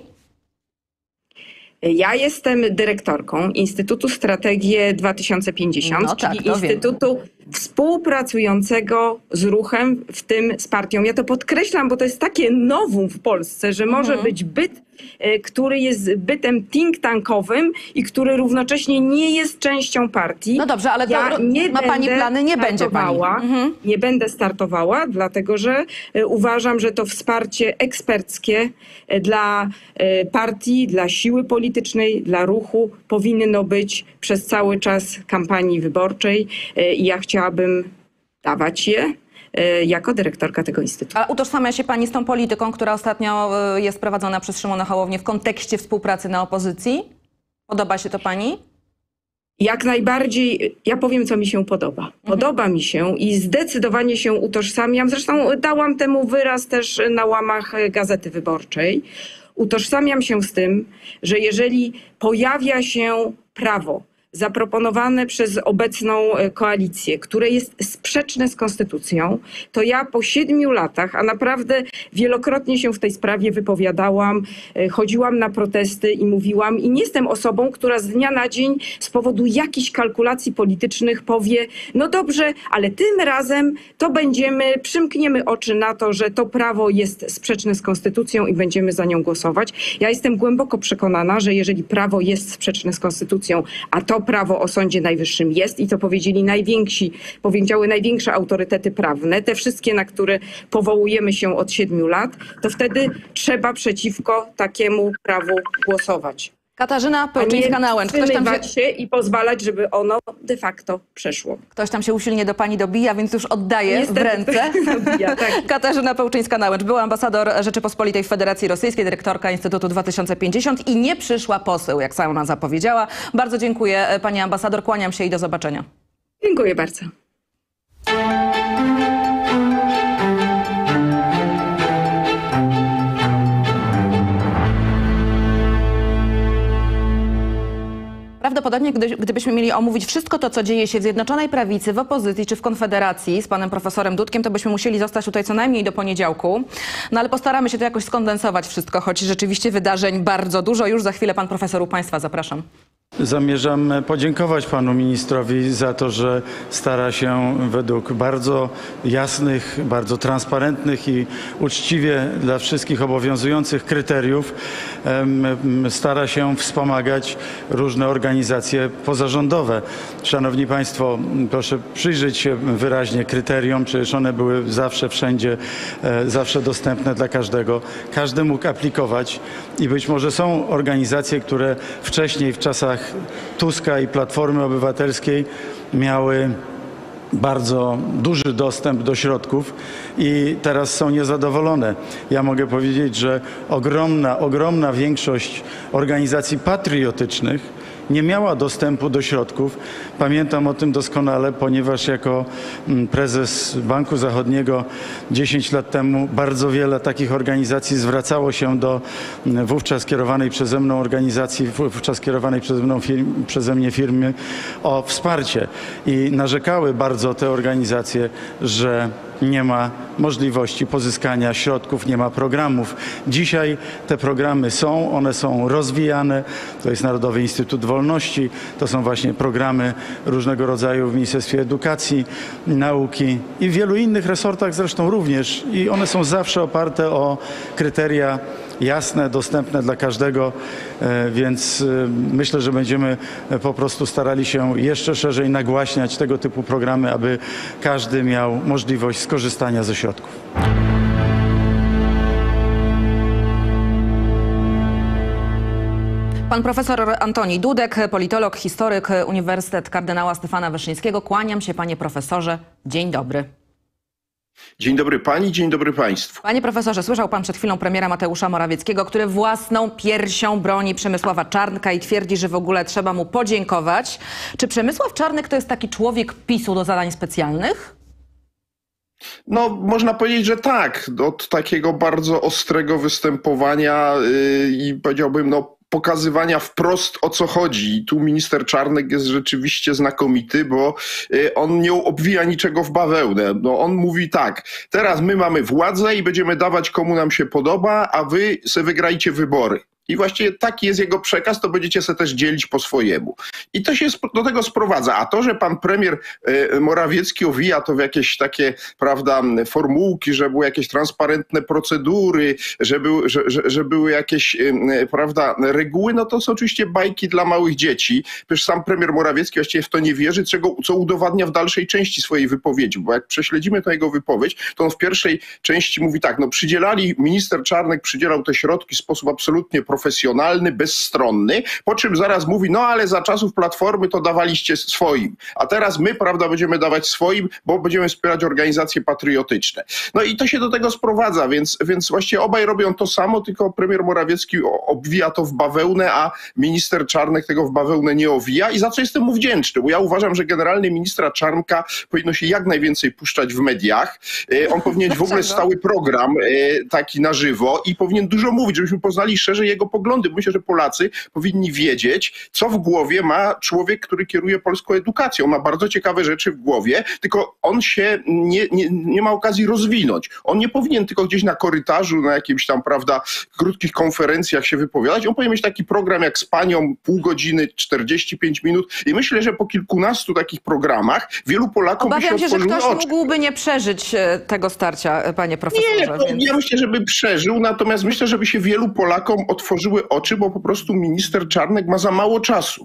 Ja jestem dyrektorką Instytutu Strategie 2050, czyli Instytutu współpracującego z ruchem, w tym z partią. Ja to podkreślam, bo to jest takie novum w Polsce, że może być byt, który jest bytem think tankowym i który równocześnie nie jest częścią partii. No dobrze, ale ja ma pani plany? Nie będzie pani. Nie będę startowała, dlatego że uważam, że to wsparcie eksperckie dla partii, dla siły politycznej, dla ruchu powinno być przez cały czas kampanii wyborczej i ja chciałabym dawać je jako dyrektorka tego instytutu. A utożsamia się pani z tą polityką, która ostatnio jest prowadzona przez Szymona Hołownię w kontekście współpracy na opozycji? Podoba się to pani? Jak najbardziej. Ja powiem, co mi się podoba. Podoba mi się i zdecydowanie się utożsamiam. Zresztą dałam temu wyraz też na łamach Gazety Wyborczej. Utożsamiam się z tym, że jeżeli pojawia się prawo zaproponowane przez obecną koalicję, które jest sprzeczne z konstytucją, to ja po 7 latach, a naprawdę wielokrotnie się w tej sprawie wypowiadałam, chodziłam na protesty i mówiłam, i nie jestem osobą, która z dnia na dzień z powodu jakichś kalkulacji politycznych powie, no dobrze, ale tym razem to przymkniemy oczy na to, że to prawo jest sprzeczne z konstytucją i będziemy za nią głosować. Ja jestem głęboko przekonana, że jeżeli prawo jest sprzeczne z konstytucją, a to prawo o Sądzie Najwyższym jest i to powiedziały największe autorytety prawne, te wszystkie, na które powołujemy się od 7 lat, to wtedy trzeba przeciwko takiemu prawu głosować. Katarzyna Pełczyńska-Nałęcz. Wstrzymywać się i pozwalać, żeby ono de facto przeszło. Ktoś tam się usilnie do pani dobija, więc już oddaję Niestety, w ręce. dobija, tak. Katarzyna Pełczyńska-Nałęcz, była ambasador Rzeczypospolitej w Federacji Rosyjskiej, dyrektorka Instytutu 2050 i nie przyszła poseł, jak sama zapowiedziała. Bardzo dziękuję pani ambasador, kłaniam się i do zobaczenia. Dziękuję bardzo. Prawdopodobnie prawdopodobnie, gdybyśmy mieli omówić wszystko to, co dzieje się w Zjednoczonej Prawicy, w opozycji czy w Konfederacji z panem profesorem Dudkiem, to byśmy musieli zostać tutaj co najmniej do poniedziałku. No ale postaramy się to jakoś skondensować wszystko, choć rzeczywiście wydarzeń bardzo dużo. Już za chwilę pan profesor u państwa, zapraszam. Zamierzam podziękować panu ministrowi za to, że stara się według bardzo jasnych, bardzo transparentnych i uczciwie dla wszystkich obowiązujących kryteriów stara się wspomagać różne organizacje pozarządowe. Szanowni państwo, proszę przyjrzeć się wyraźnie kryteriom, przecież one były zawsze, wszędzie, zawsze dostępne dla każdego. Każdy mógł aplikować i być może są organizacje, które wcześniej w czasach Tuska i Platformy Obywatelskiej miały bardzo duży dostęp do środków i teraz są niezadowolone. Ja mogę powiedzieć, że ogromna większość organizacji patriotycznych nie miała dostępu do środków. Pamiętam o tym doskonale, ponieważ jako prezes Banku Zachodniego 10 lat temu bardzo wiele takich organizacji zwracało się do wówczas kierowanej przeze mną organizacji, wówczas kierowanej przeze mnie firmy o wsparcie. I narzekały bardzo te organizacje, że nie ma możliwości pozyskania środków, nie ma programów. Dzisiaj te programy są, one są rozwijane. To jest Narodowy Instytut Wolności, to są właśnie programy różnego rodzaju w Ministerstwie Edukacji, Nauki i w wielu innych resortach zresztą również. I one są zawsze oparte o kryteria jasne, dostępne dla każdego, więc myślę, że będziemy po prostu starali się jeszcze szerzej nagłaśniać tego typu programy, aby każdy miał możliwość skorzystania ze środków. Pan profesor Antoni Dudek, politolog, historyk, Uniwersytet Kardynała Stefana Wyszyńskiego. Kłaniam się, panie profesorze. Dzień dobry. Dzień dobry pani, dzień dobry państwu. Panie profesorze, słyszał pan przed chwilą premiera Mateusza Morawieckiego, który własną piersią broni Przemysława Czarnka i twierdzi, że w ogóle trzeba mu podziękować. Czy Przemysław Czarnek to jest taki człowiek PiS-u do zadań specjalnych? No, można powiedzieć, że tak. Od takiego bardzo ostrego występowania i powiedziałbym, no, pokazywania wprost, o co chodzi. I tu minister Czarnek jest rzeczywiście znakomity, bo on nie obwija niczego w bawełnę. No, on mówi tak, teraz my mamy władzę i będziemy dawać komu nam się podoba, a wy se wygrajcie wybory. I właściwie taki jest jego przekaz, to będziecie sobie też dzielić po swojemu. I to się do tego sprowadza. A to, że pan premier Morawiecki owija to w jakieś takie, prawda, formułki, że były jakieś transparentne procedury, że były jakieś, prawda, reguły, no to są oczywiście bajki dla małych dzieci. Przecież sam premier Morawiecki właściwie w to nie wierzy, co udowadnia w dalszej części swojej wypowiedzi. Bo jak prześledzimy tę jego wypowiedź, to on w pierwszej części mówi tak, no minister Czarnek przydzielał te środki w sposób absolutnie profesjonalny, bezstronny, po czym zaraz mówi, no ale za czasów Platformy to dawaliście swoim, a teraz my, prawda, będziemy dawać swoim, bo będziemy wspierać organizacje patriotyczne. No i to się do tego sprowadza, więc właściwie obaj robią to samo, tylko premier Morawiecki obwija to w bawełnę, a minister Czarnek tego w bawełnę nie owija i za co jestem mu wdzięczny, bo ja uważam, że generalnie ministra Czarnka powinno się jak najwięcej puszczać w mediach. On powinien mieć w ogóle stały program taki na żywo i powinien dużo mówić, żebyśmy poznali szerzej jego poglądy. Myślę, że Polacy powinni wiedzieć, co w głowie ma człowiek, który kieruje polską edukacją. Ma bardzo ciekawe rzeczy w głowie, tylko on się nie ma okazji rozwinąć. On nie powinien tylko gdzieś na korytarzu, na jakimś tam, prawda, krótkich konferencjach się wypowiadać. On powinien mieć taki program jak z panią, pół godziny, 45 minut i myślę, że po kilkunastu takich programach wielu Polakom by się otworzyły oczy. Obawiam się, że ktoś mógłby nie przeżyć tego starcia, panie profesorze. Nie, ja myślę, żeby przeżył, natomiast myślę, żeby się wielu Polakom otworzyły oczy, bo po prostu minister Czarnek ma za mało czasu.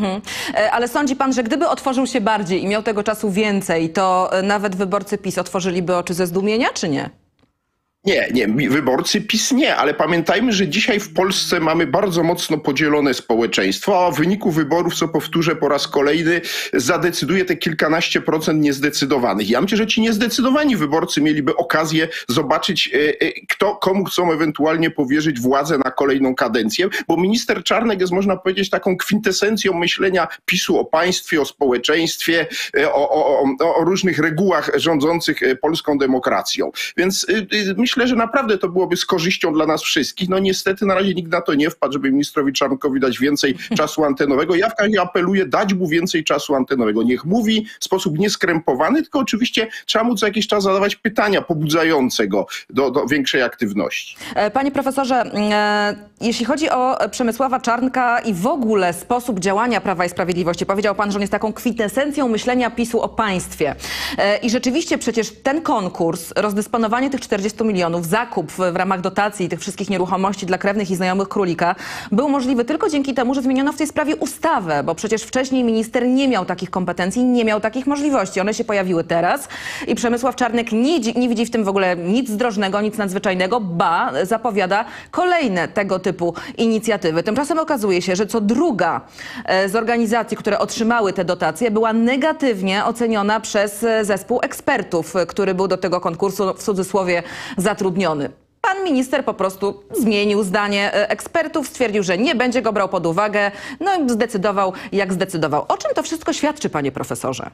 Ale sądzi pan, że gdyby otworzył się bardziej i miał tego czasu więcej, to nawet wyborcy PiS otworzyliby oczy ze zdumienia, czy nie? Nie, wyborcy PiS nie, ale pamiętajmy, że dzisiaj w Polsce mamy bardzo mocno podzielone społeczeństwo, a o wyniku wyborów, co powtórzę po raz kolejny, zadecyduje te kilkanaście procent niezdecydowanych. Ja myślę, że ci niezdecydowani wyborcy mieliby okazję zobaczyć, komu chcą ewentualnie powierzyć władzę na kolejną kadencję, bo minister Czarnek jest, można powiedzieć, taką kwintesencją myślenia PiS-u o państwie, o społeczeństwie, o różnych regułach rządzących polską demokracją. Więc myślę, myślę, że naprawdę to byłoby z korzyścią dla nas wszystkich. No niestety na razie nikt na to nie wpadł, żeby ministrowi Czarnkowi dać więcej czasu antenowego. Ja w każdym razie apeluję, dać mu więcej czasu antenowego. Niech mówi w sposób nieskrępowany, tylko oczywiście trzeba mu co jakiś czas zadawać pytania pobudzające go do większej aktywności. Panie profesorze, jeśli chodzi o Przemysława Czarnka i w ogóle sposób działania Prawa i Sprawiedliwości, powiedział pan, że on jest taką kwintesencją myślenia PiS-u o państwie. I rzeczywiście przecież ten konkurs, rozdysponowanie tych 40 milionów, zakup w ramach dotacji tych wszystkich nieruchomości dla krewnych i znajomych królika był możliwy tylko dzięki temu, że zmieniono w tej sprawie ustawę, bo przecież wcześniej minister nie miał takich kompetencji, nie miał takich możliwości. One się pojawiły teraz i Przemysław Czarnek nie widzi w tym w ogóle nic zdrożnego, nic nadzwyczajnego, ba, zapowiada kolejne tego typu inicjatywy. Tymczasem okazuje się, że co druga z organizacji, które otrzymały te dotacje, była negatywnie oceniona przez zespół ekspertów, który był do tego konkursu w cudzysłowie zatrudniony. Pan minister po prostu zmienił zdanie ekspertów, stwierdził, że nie będzie go brał pod uwagę, no i zdecydował jak zdecydował. O czym to wszystko świadczy, panie profesorze?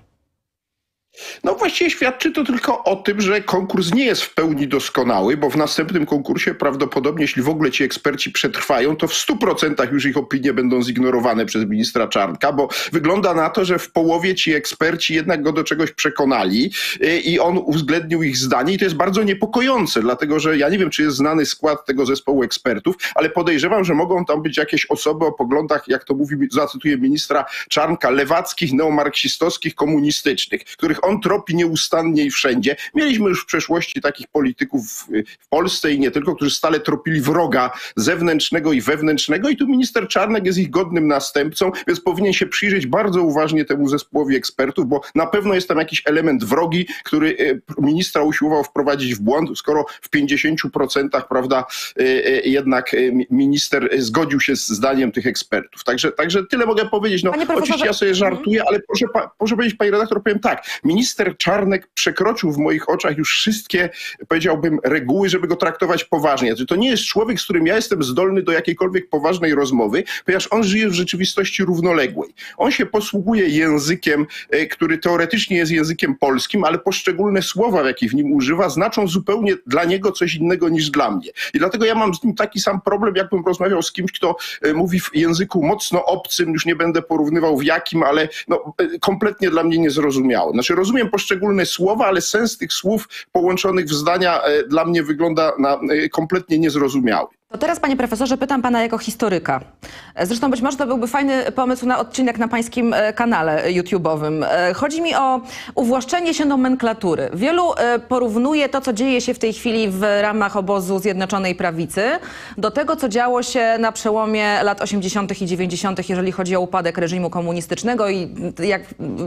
No właściwie świadczy to tylko o tym, że konkurs nie jest w pełni doskonały, bo w następnym konkursie prawdopodobnie, jeśli w ogóle ci eksperci przetrwają, to w 100% już ich opinie będą zignorowane przez ministra Czarnka, bo wygląda na to, że w połowie ci eksperci jednak go do czegoś przekonali i on uwzględnił ich zdanie i to jest bardzo niepokojące, dlatego że ja nie wiem, czy jest znany skład tego zespołu ekspertów, ale podejrzewam, że mogą tam być jakieś osoby o poglądach, jak to mówi, zacytuję ministra Czarnka, lewackich, neomarksistowskich, komunistycznych, których on tropi nieustannie i wszędzie. Mieliśmy już w przeszłości takich polityków w Polsce i nie tylko, którzy stale tropili wroga zewnętrznego i wewnętrznego i tu minister Czarnek jest ich godnym następcą, więc powinien się przyjrzeć bardzo uważnie temu zespołowi ekspertów, bo na pewno jest tam jakiś element wrogi, który ministra usiłował wprowadzić w błąd, skoro w 50%, prawda, jednak minister zgodził się z zdaniem tych ekspertów. Także tyle mogę powiedzieć. No, oczywiście ja sobie żartuję, ale proszę powiedzieć, pani redaktor, powiem tak. Minister Czarnek przekroczył w moich oczach już wszystkie, powiedziałbym, reguły, żeby go traktować poważnie. To nie jest człowiek, z którym ja jestem zdolny do jakiejkolwiek poważnej rozmowy, ponieważ on żyje w rzeczywistości równoległej. On się posługuje językiem, który teoretycznie jest językiem polskim, ale poszczególne słowa, jakie w nim używa, znaczą zupełnie dla niego coś innego niż dla mnie. I dlatego ja mam z nim taki sam problem, jakbym rozmawiał z kimś, kto mówi w języku mocno obcym, już nie będę porównywał w jakim, ale no, kompletnie dla mnie niezrozumiały. Znaczy rozumiem poszczególne słowa, ale sens tych słów połączonych w zdania dla mnie wygląda na kompletnie niezrozumiały. To teraz, panie profesorze, pytam pana jako historyka. Zresztą być może to byłby fajny pomysł na odcinek na pańskim kanale YouTube'owym. Chodzi mi o uwłaszczenie się nomenklatury. Wielu porównuje to, co dzieje się w tej chwili w ramach obozu Zjednoczonej Prawicy do tego, co działo się na przełomie lat 80. i 90., jeżeli chodzi o upadek reżimu komunistycznego i jak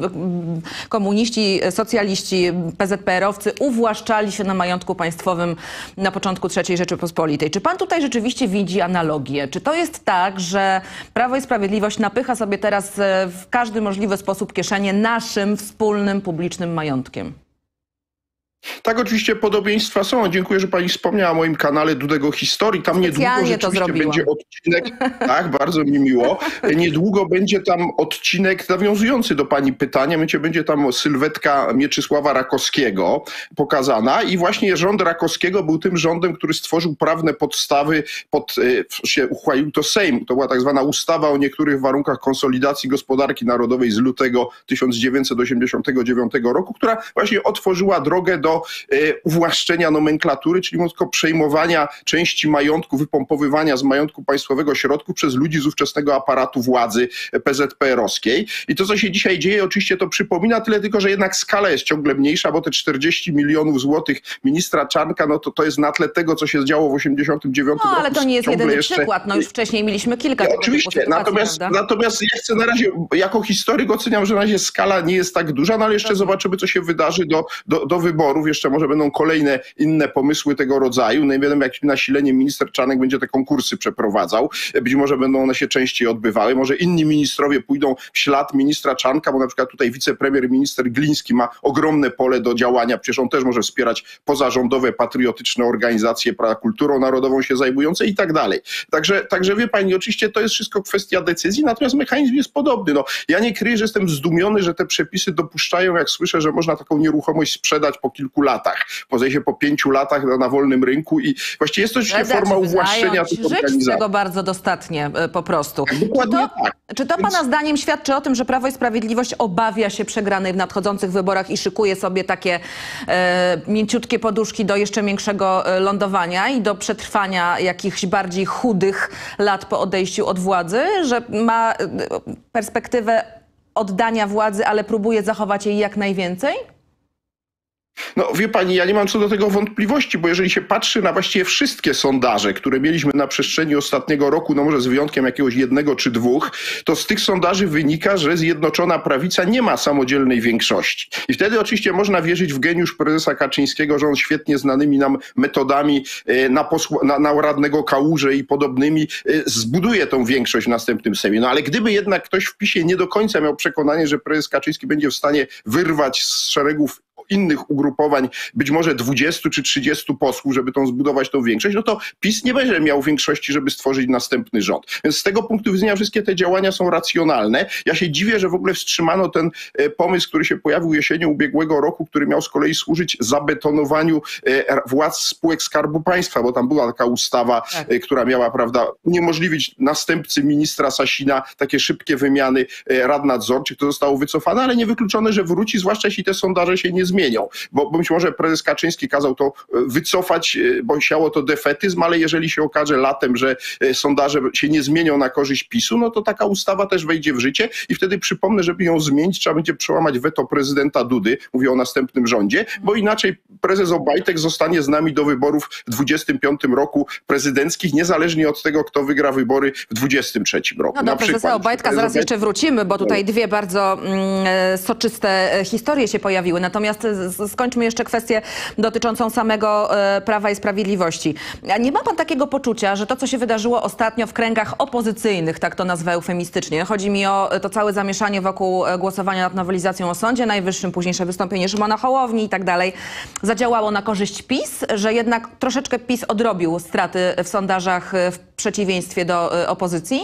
komuniści, socjaliści, PZPR-owcy uwłaszczali się na majątku państwowym na początku III Rzeczypospolitej. Czy pan tutaj rzeczywiście widzi analogię? Czy to jest tak, że Prawo i Sprawiedliwość napycha sobie teraz w każdy możliwy sposób kieszenie naszym wspólnym, publicznym majątkiem? Tak, oczywiście podobieństwa są. Dziękuję, że pani wspomniała o moim kanale Dudego Historii. Tam niedługo rzeczywiście będzie odcinek. Tak, bardzo mi miło. Niedługo będzie tam odcinek nawiązujący do pani pytania. Będzie tam sylwetka Mieczysława Rakowskiego pokazana i właśnie rząd Rakowskiego był tym rządem, który stworzył prawne podstawy się uchwalił to Sejm. To była tak zwana ustawa o niektórych warunkach konsolidacji gospodarki narodowej z lutego 1989 roku, która właśnie otworzyła drogę do uwłaszczenia nomenklatury, czyli mówiąc tylko przejmowania części majątku, wypompowywania z majątku państwowego środków przez ludzi z ówczesnego aparatu władzy PZPR-owskiej. I to, co się dzisiaj dzieje, oczywiście to przypomina, tyle tylko, że jednak skala jest ciągle mniejsza, bo te 40 milionów złotych ministra Czarnka, no to jest na tle tego, co się działo w 89 roku. No, ale to nie jest jedyny przykład. No już wcześniej mieliśmy kilka. Ja, oczywiście, natomiast ja chcę na razie, jako historyk oceniam, że na razie skala nie jest tak duża, no ale jeszcze zobaczymy, co się wydarzy do wyborów. Jeszcze może będą kolejne inne pomysły tego rodzaju. No i wiadomo, jakim nasileniem minister Czarnek będzie te konkursy przeprowadzał. Być może będą one się częściej odbywały. Może inni ministrowie pójdą w ślad ministra Czarnka, bo na przykład tutaj wicepremier minister Gliński ma ogromne pole do działania. Przecież on też może wspierać pozarządowe, patriotyczne organizacje, kulturą narodową się zajmujące i tak dalej. Także wie pani, oczywiście to jest wszystko kwestia decyzji, natomiast mechanizm jest podobny. No, ja nie kryję, że jestem zdumiony, że te przepisy dopuszczają, jak słyszę, że można taką nieruchomość sprzedać po kilku kilku latach. Poza się po 5 latach na wolnym rynku i właściwie jest to rzeczywiście forma uwłaszczenia tych organizacji. Żyć z tego bardzo dostatnie po prostu. Dokładnie tak. Czy to pana zdaniem świadczy o tym, że Prawo i Sprawiedliwość obawia się przegranej w nadchodzących wyborach i szykuje sobie takie mięciutkie poduszki do jeszcze większego lądowania i do przetrwania jakichś bardziej chudych lat po odejściu od władzy, że ma perspektywę oddania władzy, ale próbuje zachować jej jak najwięcej? No wie pani, ja nie mam co do tego wątpliwości, bo jeżeli się patrzy na właściwie wszystkie sondaże, które mieliśmy na przestrzeni ostatniego roku, no może z wyjątkiem jakiegoś 1 czy 2, to z tych sondaży wynika, że Zjednoczona Prawica nie ma samodzielnej większości. I wtedy oczywiście można wierzyć w geniusz prezesa Kaczyńskiego, że on świetnie znanymi nam metodami na radnego Kałużę i podobnymi zbuduje tą większość w następnym Sejmie. No ale gdyby jednak ktoś w PiS-ie nie do końca miał przekonanie, że prezes Kaczyński będzie w stanie wyrwać z szeregów innych ugrupowań być może 20 czy 30 posłów, żeby zbudować tą większość, no to PiS nie będzie miał większości, żeby stworzyć następny rząd. Więc z tego punktu widzenia wszystkie te działania są racjonalne. Ja się dziwię, że w ogóle wstrzymano ten pomysł, który się pojawił jesienią ubiegłego roku, który miał z kolei służyć zabetonowaniu władz spółek Skarbu Państwa, bo tam była taka ustawa, która miała, prawda, uniemożliwić następcy ministra Sasina takie szybkie wymiany rad nadzorczych. To zostało wycofane, ale niewykluczone, że wróci, zwłaszcza jeśli te sondaże się nie zmienią. Bo być może prezes Kaczyński kazał to wycofać, bo siało to defetyzm, ale jeżeli się okaże latem, że sondaże się nie zmienią na korzyść PiS-u, no to taka ustawa też wejdzie w życie i wtedy przypomnę, żeby ją zmienić, trzeba będzie przełamać weto prezydenta Dudy, mówię o następnym rządzie, bo inaczej prezes Obajtek zostanie z nami do wyborów w 2025 roku prezydenckich, niezależnie od tego, kto wygra wybory w 2023 roku. No do prezesa Obajtka zaraz jeszcze wrócimy, bo tutaj dwie bardzo soczyste historie się pojawiły. Natomiast skończmy jeszcze kwestię dotyczącą samego Prawa i Sprawiedliwości. Nie ma pan takiego poczucia, że to, co się wydarzyło ostatnio w kręgach opozycyjnych, tak to nazwę eufemistycznie, chodzi mi o to całe zamieszanie wokół głosowania nad nowelizacją o Sądzie Najwyższym, późniejsze wystąpienie Szymona Hołowni i tak dalej, zadziałało na korzyść PiS, że jednak troszeczkę PiS odrobił straty w sondażach w przeciwieństwie do opozycji?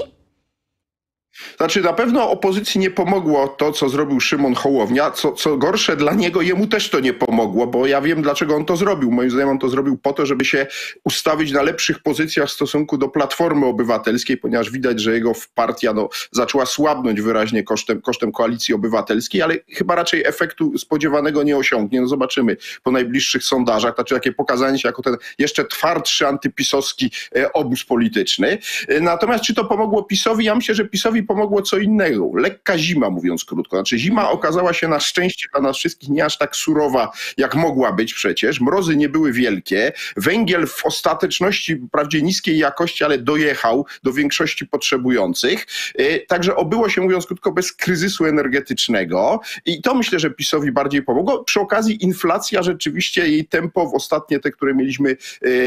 Znaczy na pewno opozycji nie pomogło to, co zrobił Szymon Hołownia. Co gorsze dla niego, jemu też to nie pomogło, bo ja wiem, dlaczego on to zrobił. Moim zdaniem on to zrobił po to, żeby się ustawić na lepszych pozycjach w stosunku do Platformy Obywatelskiej, ponieważ widać, że jego partia zaczęła słabnąć wyraźnie kosztem Koalicji Obywatelskiej, ale chyba raczej efektu spodziewanego nie osiągnie. No zobaczymy po najbliższych sondażach, znaczy takie pokazanie się jako ten jeszcze twardszy antypisowski obóz polityczny. Natomiast czy to pomogło PiS-owi? Ja myślę, że PiS-owi pomogło co innego. Lekka zima, mówiąc krótko. Znaczy zima okazała się na szczęście dla nas wszystkich nie aż tak surowa, jak mogła być przecież. Mrozy nie były wielkie. Węgiel w ostateczności, wprawdzie niskiej jakości, ale dojechał do większości potrzebujących. Także obyło się, mówiąc krótko, bez kryzysu energetycznego. I to myślę, że PiS-owi bardziej pomogło. Przy okazji inflacja rzeczywiście, jej tempo w ostatnie te, które mieliśmy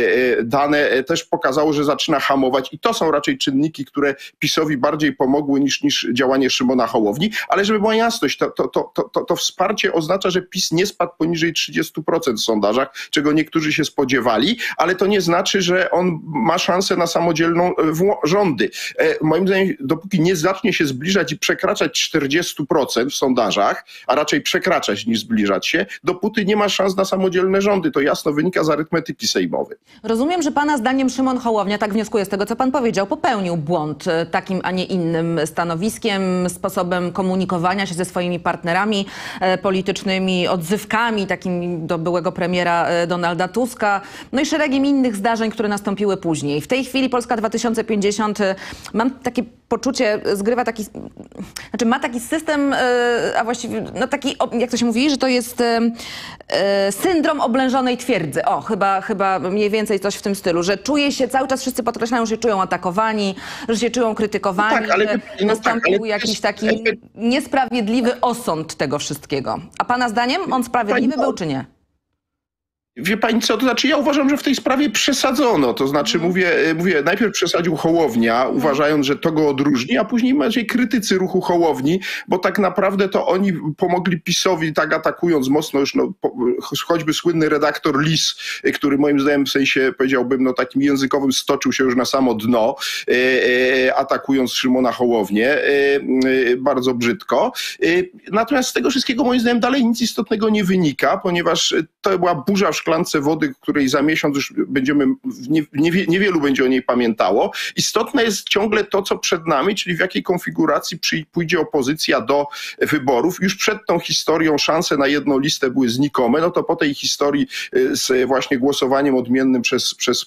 dane, też pokazało, że zaczyna hamować. I to są raczej czynniki, które PiS-owi bardziej pomogły niż działanie Szymona Hołowni, ale żeby była jasność, to wsparcie oznacza, że PiS nie spadł poniżej 30% w sondażach, czego niektórzy się spodziewali, ale to nie znaczy, że on ma szansę na samodzielną rządy. Moim zdaniem, dopóki nie zacznie się zbliżać i przekraczać 40% w sondażach, a raczej przekraczać niż zbliżać się, dopóty nie ma szans na samodzielne rządy. To jasno wynika z arytmetyki sejmowej. Rozumiem, że pana zdaniem Szymon Hołownia, tak wnioskuję z tego, co pan powiedział, popełnił błąd takim, a nie innym stanowiskiem, sposobem komunikowania się ze swoimi partnerami politycznymi, odzywkami takimi do byłego premiera Donalda Tuska, no i szeregiem innych zdarzeń, które nastąpiły później. W tej chwili Polska 2050, mam takie poczucie, zgrywa taki, znaczy ma taki system, a właściwie, no taki, jak to się mówi, że to jest syndrom oblężonej twierdzy. O, chyba mniej więcej coś w tym stylu, że czuje się, cały czas wszyscy podkreślają, że się czują atakowani, że się czują krytykowani, no tak, ale, że nastąpił jakiś taki niesprawiedliwy osąd tego wszystkiego. A pana zdaniem on sprawiedliwy był czy nie? Wie pani co, to znaczy ja uważam, że w tej sprawie przesadzono. To znaczy mówię, najpierw przesadził Hołownia, uważając, że to go odróżni, a później bardziej krytycy ruchu Hołowni, bo tak naprawdę to oni pomogli PiS-owi tak atakując mocno już, choćby słynny redaktor Lis, który moim zdaniem w sensie, powiedziałbym, takim językowym stoczył się już na samo dno, atakując Szymona Hołownię, bardzo brzydko. Natomiast z tego wszystkiego moim zdaniem dalej nic istotnego nie wynika, ponieważ to była burza w szklance wody, której za miesiąc już będziemy, niewielu będzie o niej pamiętało. Istotne jest ciągle to, co przed nami, czyli w jakiej konfiguracji pójdzie opozycja do wyborów. Już przed tą historią szanse na jedną listę były znikome, no to po tej historii z właśnie głosowaniem odmiennym przez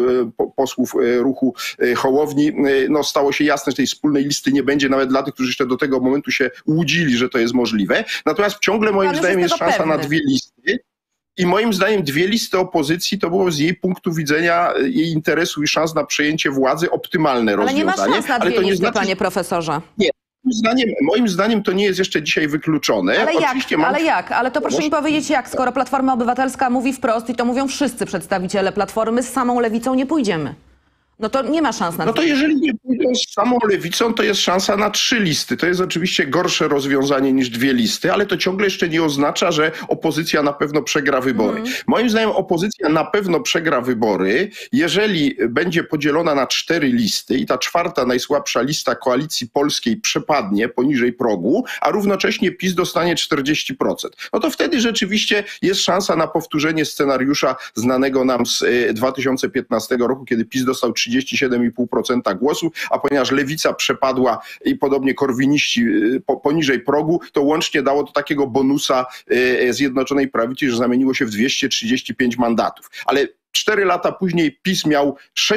posłów ruchu Hołowni, no stało się jasne, że tej wspólnej listy nie będzie, nawet dla tych, którzy jeszcze do tego momentu się łudzili, że to jest możliwe. Natomiast ciągle moim zdaniem jest szansa na dwie listy. I moim zdaniem dwie listy opozycji to było z jej punktu widzenia, jej interesu i szans na przejęcie władzy optymalne rozwiązanie. Ale nie ma szans na dwie listy, panie profesorze. Nie. Moim zdaniem to nie jest jeszcze dzisiaj wykluczone. Ale jak? Ale to proszę mi powiedzieć jak, skoro Platforma Obywatelska mówi wprost i to mówią wszyscy przedstawiciele Platformy, z samą Lewicą nie pójdziemy. No to nie ma szans na No to jeżeli nie pójdą z samą Lewicą, to jest szansa na 3 listy. To jest oczywiście gorsze rozwiązanie niż 2 listy, ale to ciągle jeszcze nie oznacza, że opozycja na pewno przegra wybory. Moim zdaniem opozycja na pewno przegra wybory, jeżeli będzie podzielona na 4 listy i ta 4., najsłabsza lista Koalicji Polskiej przepadnie poniżej progu, a równocześnie PiS dostanie 40%. No to wtedy rzeczywiście jest szansa na powtórzenie scenariusza znanego nam z 2015 roku, kiedy PiS dostał 37,5% głosów, a ponieważ Lewica przepadła i podobnie korwiniści poniżej progu, to łącznie dało to takiego bonusa Zjednoczonej Prawicy, że zamieniło się w 235 mandatów. Ale 4 lata później PiS miał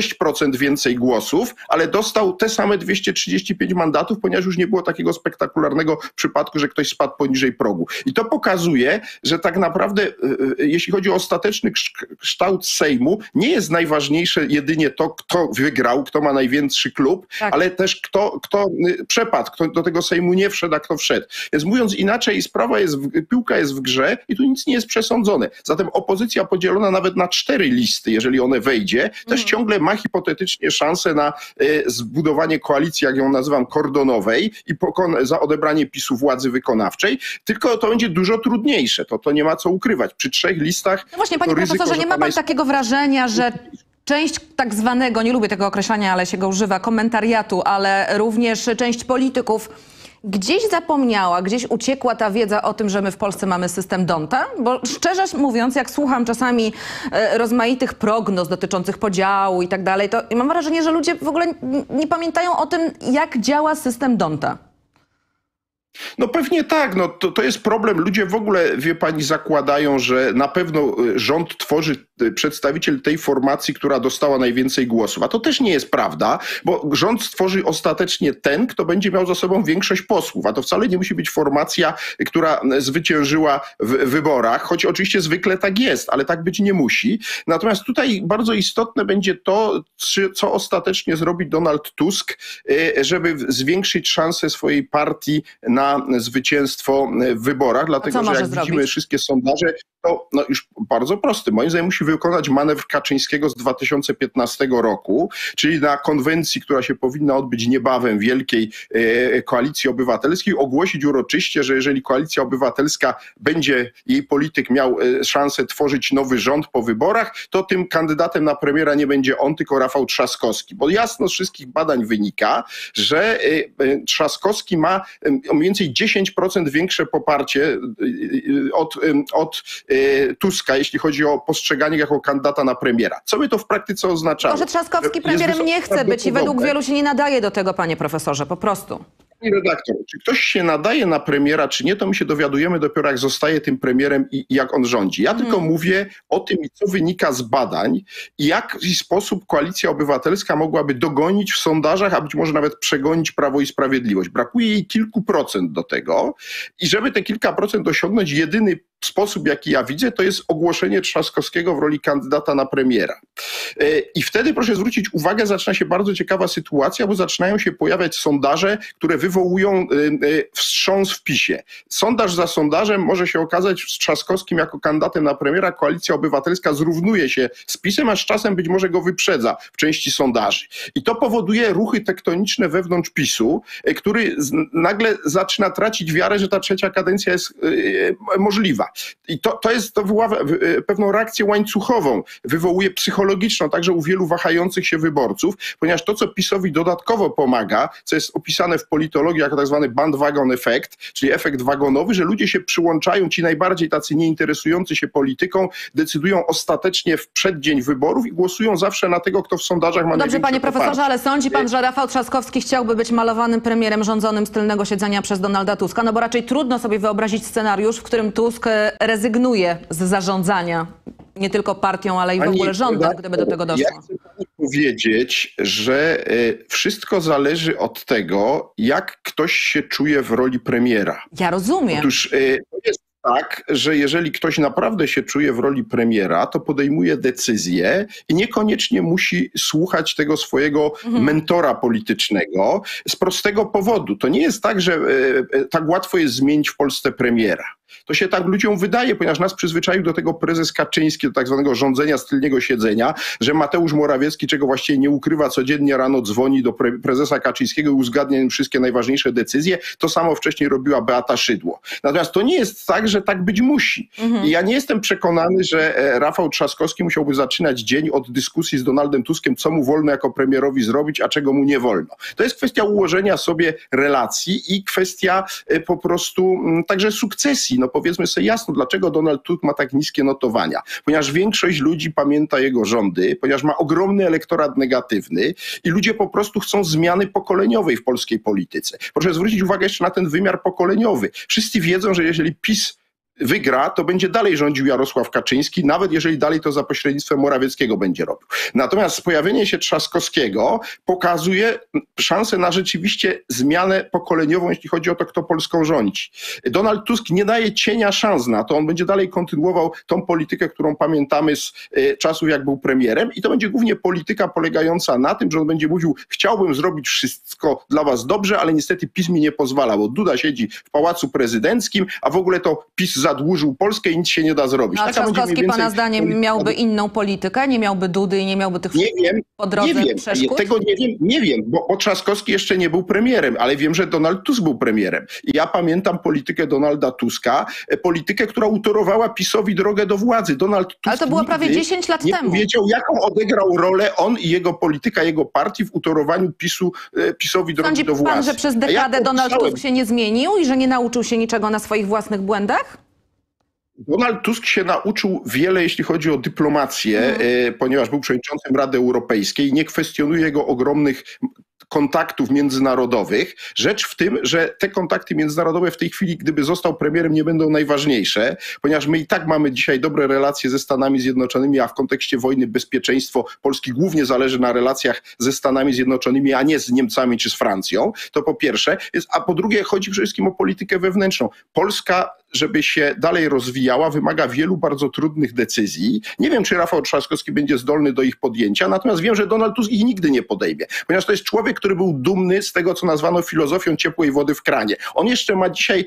6% więcej głosów, ale dostał te same 235 mandatów, ponieważ już nie było takiego spektakularnego przypadku, że ktoś spadł poniżej progu. I to pokazuje, że tak naprawdę, jeśli chodzi o ostateczny kształt Sejmu, nie jest najważniejsze jedynie to, kto wygrał, kto ma największy klub, ale też kto przepadł, kto do tego Sejmu nie wszedł, a kto wszedł. Więc mówiąc inaczej, piłka jest w grze i tu nic nie jest przesądzone. Zatem opozycja podzielona nawet na 4 listy, jeżeli one wejdzie, też ciągle ma hipotetycznie szansę na zbudowanie koalicji, jak ją nazywam, kordonowej i za odebranie PiS-u władzy wykonawczej, tylko to będzie dużo trudniejsze. To nie ma co ukrywać. Przy 3 listach... No właśnie, panie profesorze, nie ma pan takiego wrażenia, że część tak zwanego, nie lubię tego określenia, ale się go używa, komentariatu, ale również część polityków gdzieś zapomniała, gdzieś uciekła ta wiedza o tym, że my w Polsce mamy system D'Hondta? Bo szczerze mówiąc, jak słucham czasami rozmaitych prognoz dotyczących podziału i tak dalej, to mam wrażenie, że ludzie w ogóle nie pamiętają o tym, jak działa system D'Hondta. No pewnie tak, no to jest problem. Ludzie w ogóle, wie pani, zakładają, że na pewno rząd tworzy przedstawiciel tej formacji, która dostała najwięcej głosów. A to też nie jest prawda, bo rząd stworzy ostatecznie ten, kto będzie miał za sobą większość posłów. A to wcale nie musi być formacja, która zwyciężyła w wyborach, choć oczywiście zwykle tak jest, ale tak być nie musi. Natomiast tutaj bardzo istotne będzie to, co ostatecznie zrobi Donald Tusk, żeby zwiększyć szansę swojej partii na zwycięstwo w wyborach, dlatego że jak widzimy wszystkie sondaże, to już bardzo prosty. Moim zdaniem musi wykonać manewr Kaczyńskiego z 2015 roku, czyli na konwencji, która się powinna odbyć niebawem, Wielkiej Koalicji Obywatelskiej, ogłosić uroczyście, że jeżeli Koalicja Obywatelska będzie, jej polityk miał szansę tworzyć nowy rząd po wyborach, to tym kandydatem na premiera nie będzie on, tylko Rafał Trzaskowski. Bo jasno z wszystkich badań wynika, że Trzaskowski ma mniej więcej 10% większe poparcie od Tuska, jeśli chodzi o postrzeganie jako kandydata na premiera. Co by to w praktyce oznaczało? Może Trzaskowski premierem nie chce być i według wielu się nie nadaje do tego, panie profesorze, po prostu. Pani redaktor, czy ktoś się nadaje na premiera, czy nie, to my się dowiadujemy dopiero jak zostaje tym premierem i jak on rządzi. Ja tylko mówię o tym, co wynika z badań i w jaki sposób Koalicja Obywatelska mogłaby dogonić w sondażach, a być może nawet przegonić Prawo i Sprawiedliwość. Brakuje jej kilku procent do tego i żeby te kilka procent osiągnąć, jedyny sposób, jaki ja widzę, to jest ogłoszenie Trzaskowskiego w roli kandydata na premiera. I wtedy, proszę zwrócić uwagę, zaczyna się bardzo ciekawa sytuacja, bo zaczynają się pojawiać sondaże, które wywołują wstrząs w PiS-ie. Sondaż za sondażem może się okazać z Trzaskowskim jako kandydatem na premiera. Koalicja Obywatelska zrównuje się z PiS-em, a z czasem być może go wyprzedza w części sondaży. I to powoduje ruchy tektoniczne wewnątrz PiS-u, który nagle zaczyna tracić wiarę, że ta trzecia kadencja jest możliwa. I to wywołuje pewną reakcję łańcuchową, wywołuje psychologiczną, także u wielu wahających się wyborców, ponieważ to, co PiS-owi dodatkowo pomaga, co jest opisane w politologii jako tak zwany bandwagon effect, czyli efekt wagonowy, że ludzie się przyłączają, ci najbardziej tacy nieinteresujący się polityką, decydują ostatecznie w przeddzień wyborów i głosują zawsze na tego, kto w sondażach ma Dobrze, panie poparcie. profesorze, ale sądzi pan, że Rafał Trzaskowski chciałby być malowanym premierem rządzonym z tylnego siedzenia przez Donalda Tuska? No bo raczej trudno sobie wyobrazić scenariusz, w którym Tusk rezygnuje z zarządzania nie tylko partią, ale i w ogóle rządem, gdyby do tego doszło. Ja chcę pani powiedzieć, że wszystko zależy od tego, jak ktoś się czuje w roli premiera. Ja rozumiem. Otóż to jest tak, że jeżeli ktoś naprawdę się czuje w roli premiera, to podejmuje decyzje i niekoniecznie musi słuchać tego swojego mentora politycznego z prostego powodu. To nie jest tak, że tak łatwo jest zmienić w Polsce premiera. To się tak ludziom wydaje, ponieważ nas przyzwyczaił do tego prezes Kaczyński, do tak zwanego rządzenia z tylnego siedzenia, że Mateusz Morawiecki, czego właściwie nie ukrywa, codziennie rano dzwoni do prezesa Kaczyńskiego i uzgadnia im wszystkie najważniejsze decyzje. To samo wcześniej robiła Beata Szydło. Natomiast to nie jest tak, że tak być musi. I ja nie jestem przekonany, że Rafał Trzaskowski musiałby zaczynać dzień od dyskusji z Donaldem Tuskiem, co mu wolno jako premierowi zrobić, a czego mu nie wolno. To jest kwestia ułożenia sobie relacji i kwestia po prostu także sukcesji. No powiedzmy sobie jasno, dlaczego Donald Tusk ma tak niskie notowania. Ponieważ większość ludzi pamięta jego rządy, ponieważ ma ogromny elektorat negatywny i ludzie po prostu chcą zmiany pokoleniowej w polskiej polityce. Proszę zwrócić uwagę jeszcze na ten wymiar pokoleniowy. Wszyscy wiedzą, że jeżeli PiS wygra, to będzie dalej rządził Jarosław Kaczyński, nawet jeżeli dalej to za pośrednictwem Morawieckiego będzie robił. Natomiast pojawienie się Trzaskowskiego pokazuje szansę na rzeczywiście zmianę pokoleniową, jeśli chodzi o to, kto Polską rządzi. Donald Tusk nie daje cienia szans na to, on będzie dalej kontynuował tą politykę, którą pamiętamy z czasów, jak był premierem i to będzie głównie polityka polegająca na tym, że on będzie mówił, chciałbym zrobić wszystko dla was dobrze, ale niestety PiS mi nie pozwala, bo Duda siedzi w Pałacu Prezydenckim, a w ogóle to PiS zadłużył Polskę i nic się nie da zrobić. A Trzaskowski pana zdaniem miałby inną politykę? Nie miałby Dudy i nie miałby tych po drodze przeszkód? Tego nie wiem, bo Trzaskowski jeszcze nie był premierem, ale wiem, że Donald Tusk był premierem. I ja pamiętam politykę Donalda Tuska, politykę, która utorowała PiS-owi drogę do władzy. Donald Tusk ale to było prawie 10 lat temu. Nie wiedział, jaką odegrał rolę on i jego polityka, jego partii w utorowaniu PiS-owi drogi do władzy. Sądzi pan, że przez dekadę Donald Tusk się nie zmienił i że nie nauczył się niczego na swoich własnych błędach? Donald Tusk się nauczył wiele, jeśli chodzi o dyplomację, ponieważ był przewodniczącym Rady Europejskiej. Nie kwestionuje jego ogromnych kontaktów międzynarodowych. Rzecz w tym, że te kontakty międzynarodowe w tej chwili, gdyby został premierem, nie będą najważniejsze, ponieważ my i tak mamy dzisiaj dobre relacje ze Stanami Zjednoczonymi, a w kontekście wojny bezpieczeństwo Polski głównie zależy na relacjach ze Stanami Zjednoczonymi, a nie z Niemcami czy z Francją. To po pierwsze. A po drugie chodzi przede wszystkim o politykę wewnętrzną. Polska, żeby się dalej rozwijała, wymaga wielu bardzo trudnych decyzji. Nie wiem, czy Rafał Trzaskowski będzie zdolny do ich podjęcia, natomiast wiem, że Donald Tusk ich nigdy nie podejmie, ponieważ to jest człowiek, który był dumny z tego, co nazwano filozofią ciepłej wody w kranie. On jeszcze ma dzisiaj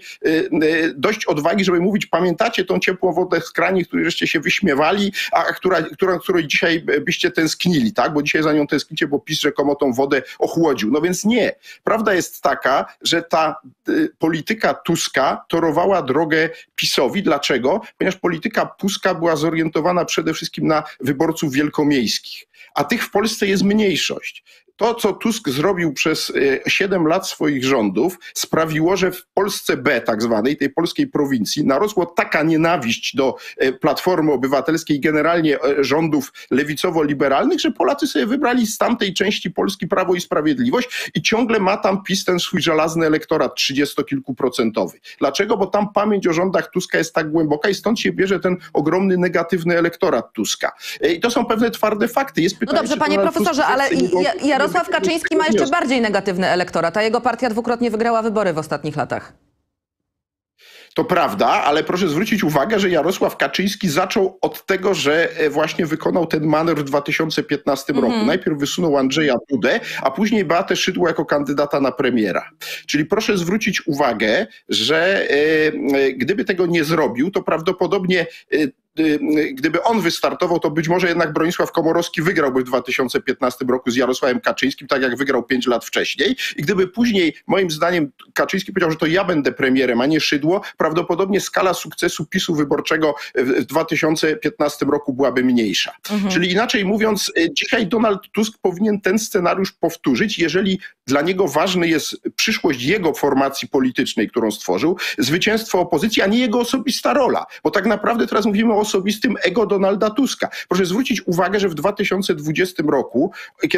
dość odwagi, żeby mówić, pamiętacie tą ciepłą wodę z kranie, której żeście się wyśmiewali, a której dzisiaj byście tęsknili, tak? Bo dzisiaj za nią tęsknicie, bo PiS rzekomo tą wodę ochłodził. No więc nie. Prawda jest taka, że ta polityka Tuska torowała drogę PiS-owi. Dlaczego? Ponieważ polityka Tuska była zorientowana przede wszystkim na wyborców wielkomiejskich, a tych w Polsce jest mniejszość. To, co Tusk zrobił przez 7 lat swoich rządów, sprawiło, że w Polsce B, tak zwanej, tej polskiej prowincji, narosła taka nienawiść do Platformy Obywatelskiej, generalnie rządów lewicowo-liberalnych, że Polacy sobie wybrali z tamtej części Polski Prawo i Sprawiedliwość i ciągle ma tam PiS ten swój żelazny elektorat 30-kilkuprocentowy. Dlaczego? Bo tam pamięć o rządach Tuska jest tak głęboka i stąd się bierze ten ogromny negatywny elektorat Tuska. I to są pewne twarde fakty. Jest pytanie, no dobrze, panie profesorze, ale Jarosław Kaczyński ma jeszcze bardziej negatywny elektorat, a jego partia dwukrotnie wygrała wybory w ostatnich latach. To prawda, ale proszę zwrócić uwagę, że Jarosław Kaczyński zaczął od tego, że właśnie wykonał ten manewr w 2015 roku. Najpierw wysunął Andrzeja Dudę, a później Beatę Szydło jako kandydata na premiera. Czyli proszę zwrócić uwagę, że gdyby tego nie zrobił, to prawdopodobnie gdyby on wystartował, to być może jednak Bronisław Komorowski wygrałby w 2015 roku z Jarosławem Kaczyńskim, tak jak wygrał 5 lat wcześniej. I gdyby później, moim zdaniem, Kaczyński powiedział, że to ja będę premierem, a nie Szydło, prawdopodobnie skala sukcesu PiS-u wyborczego w 2015 roku byłaby mniejsza. Czyli inaczej mówiąc, dzisiaj Donald Tusk powinien ten scenariusz powtórzyć, jeżeli dla niego ważny jest przyszłość jego formacji politycznej, którą stworzył, zwycięstwo opozycji, a nie jego osobista rola. Bo tak naprawdę teraz mówimy o osobistym ego Donalda Tuska. Proszę zwrócić uwagę, że w 2020 roku,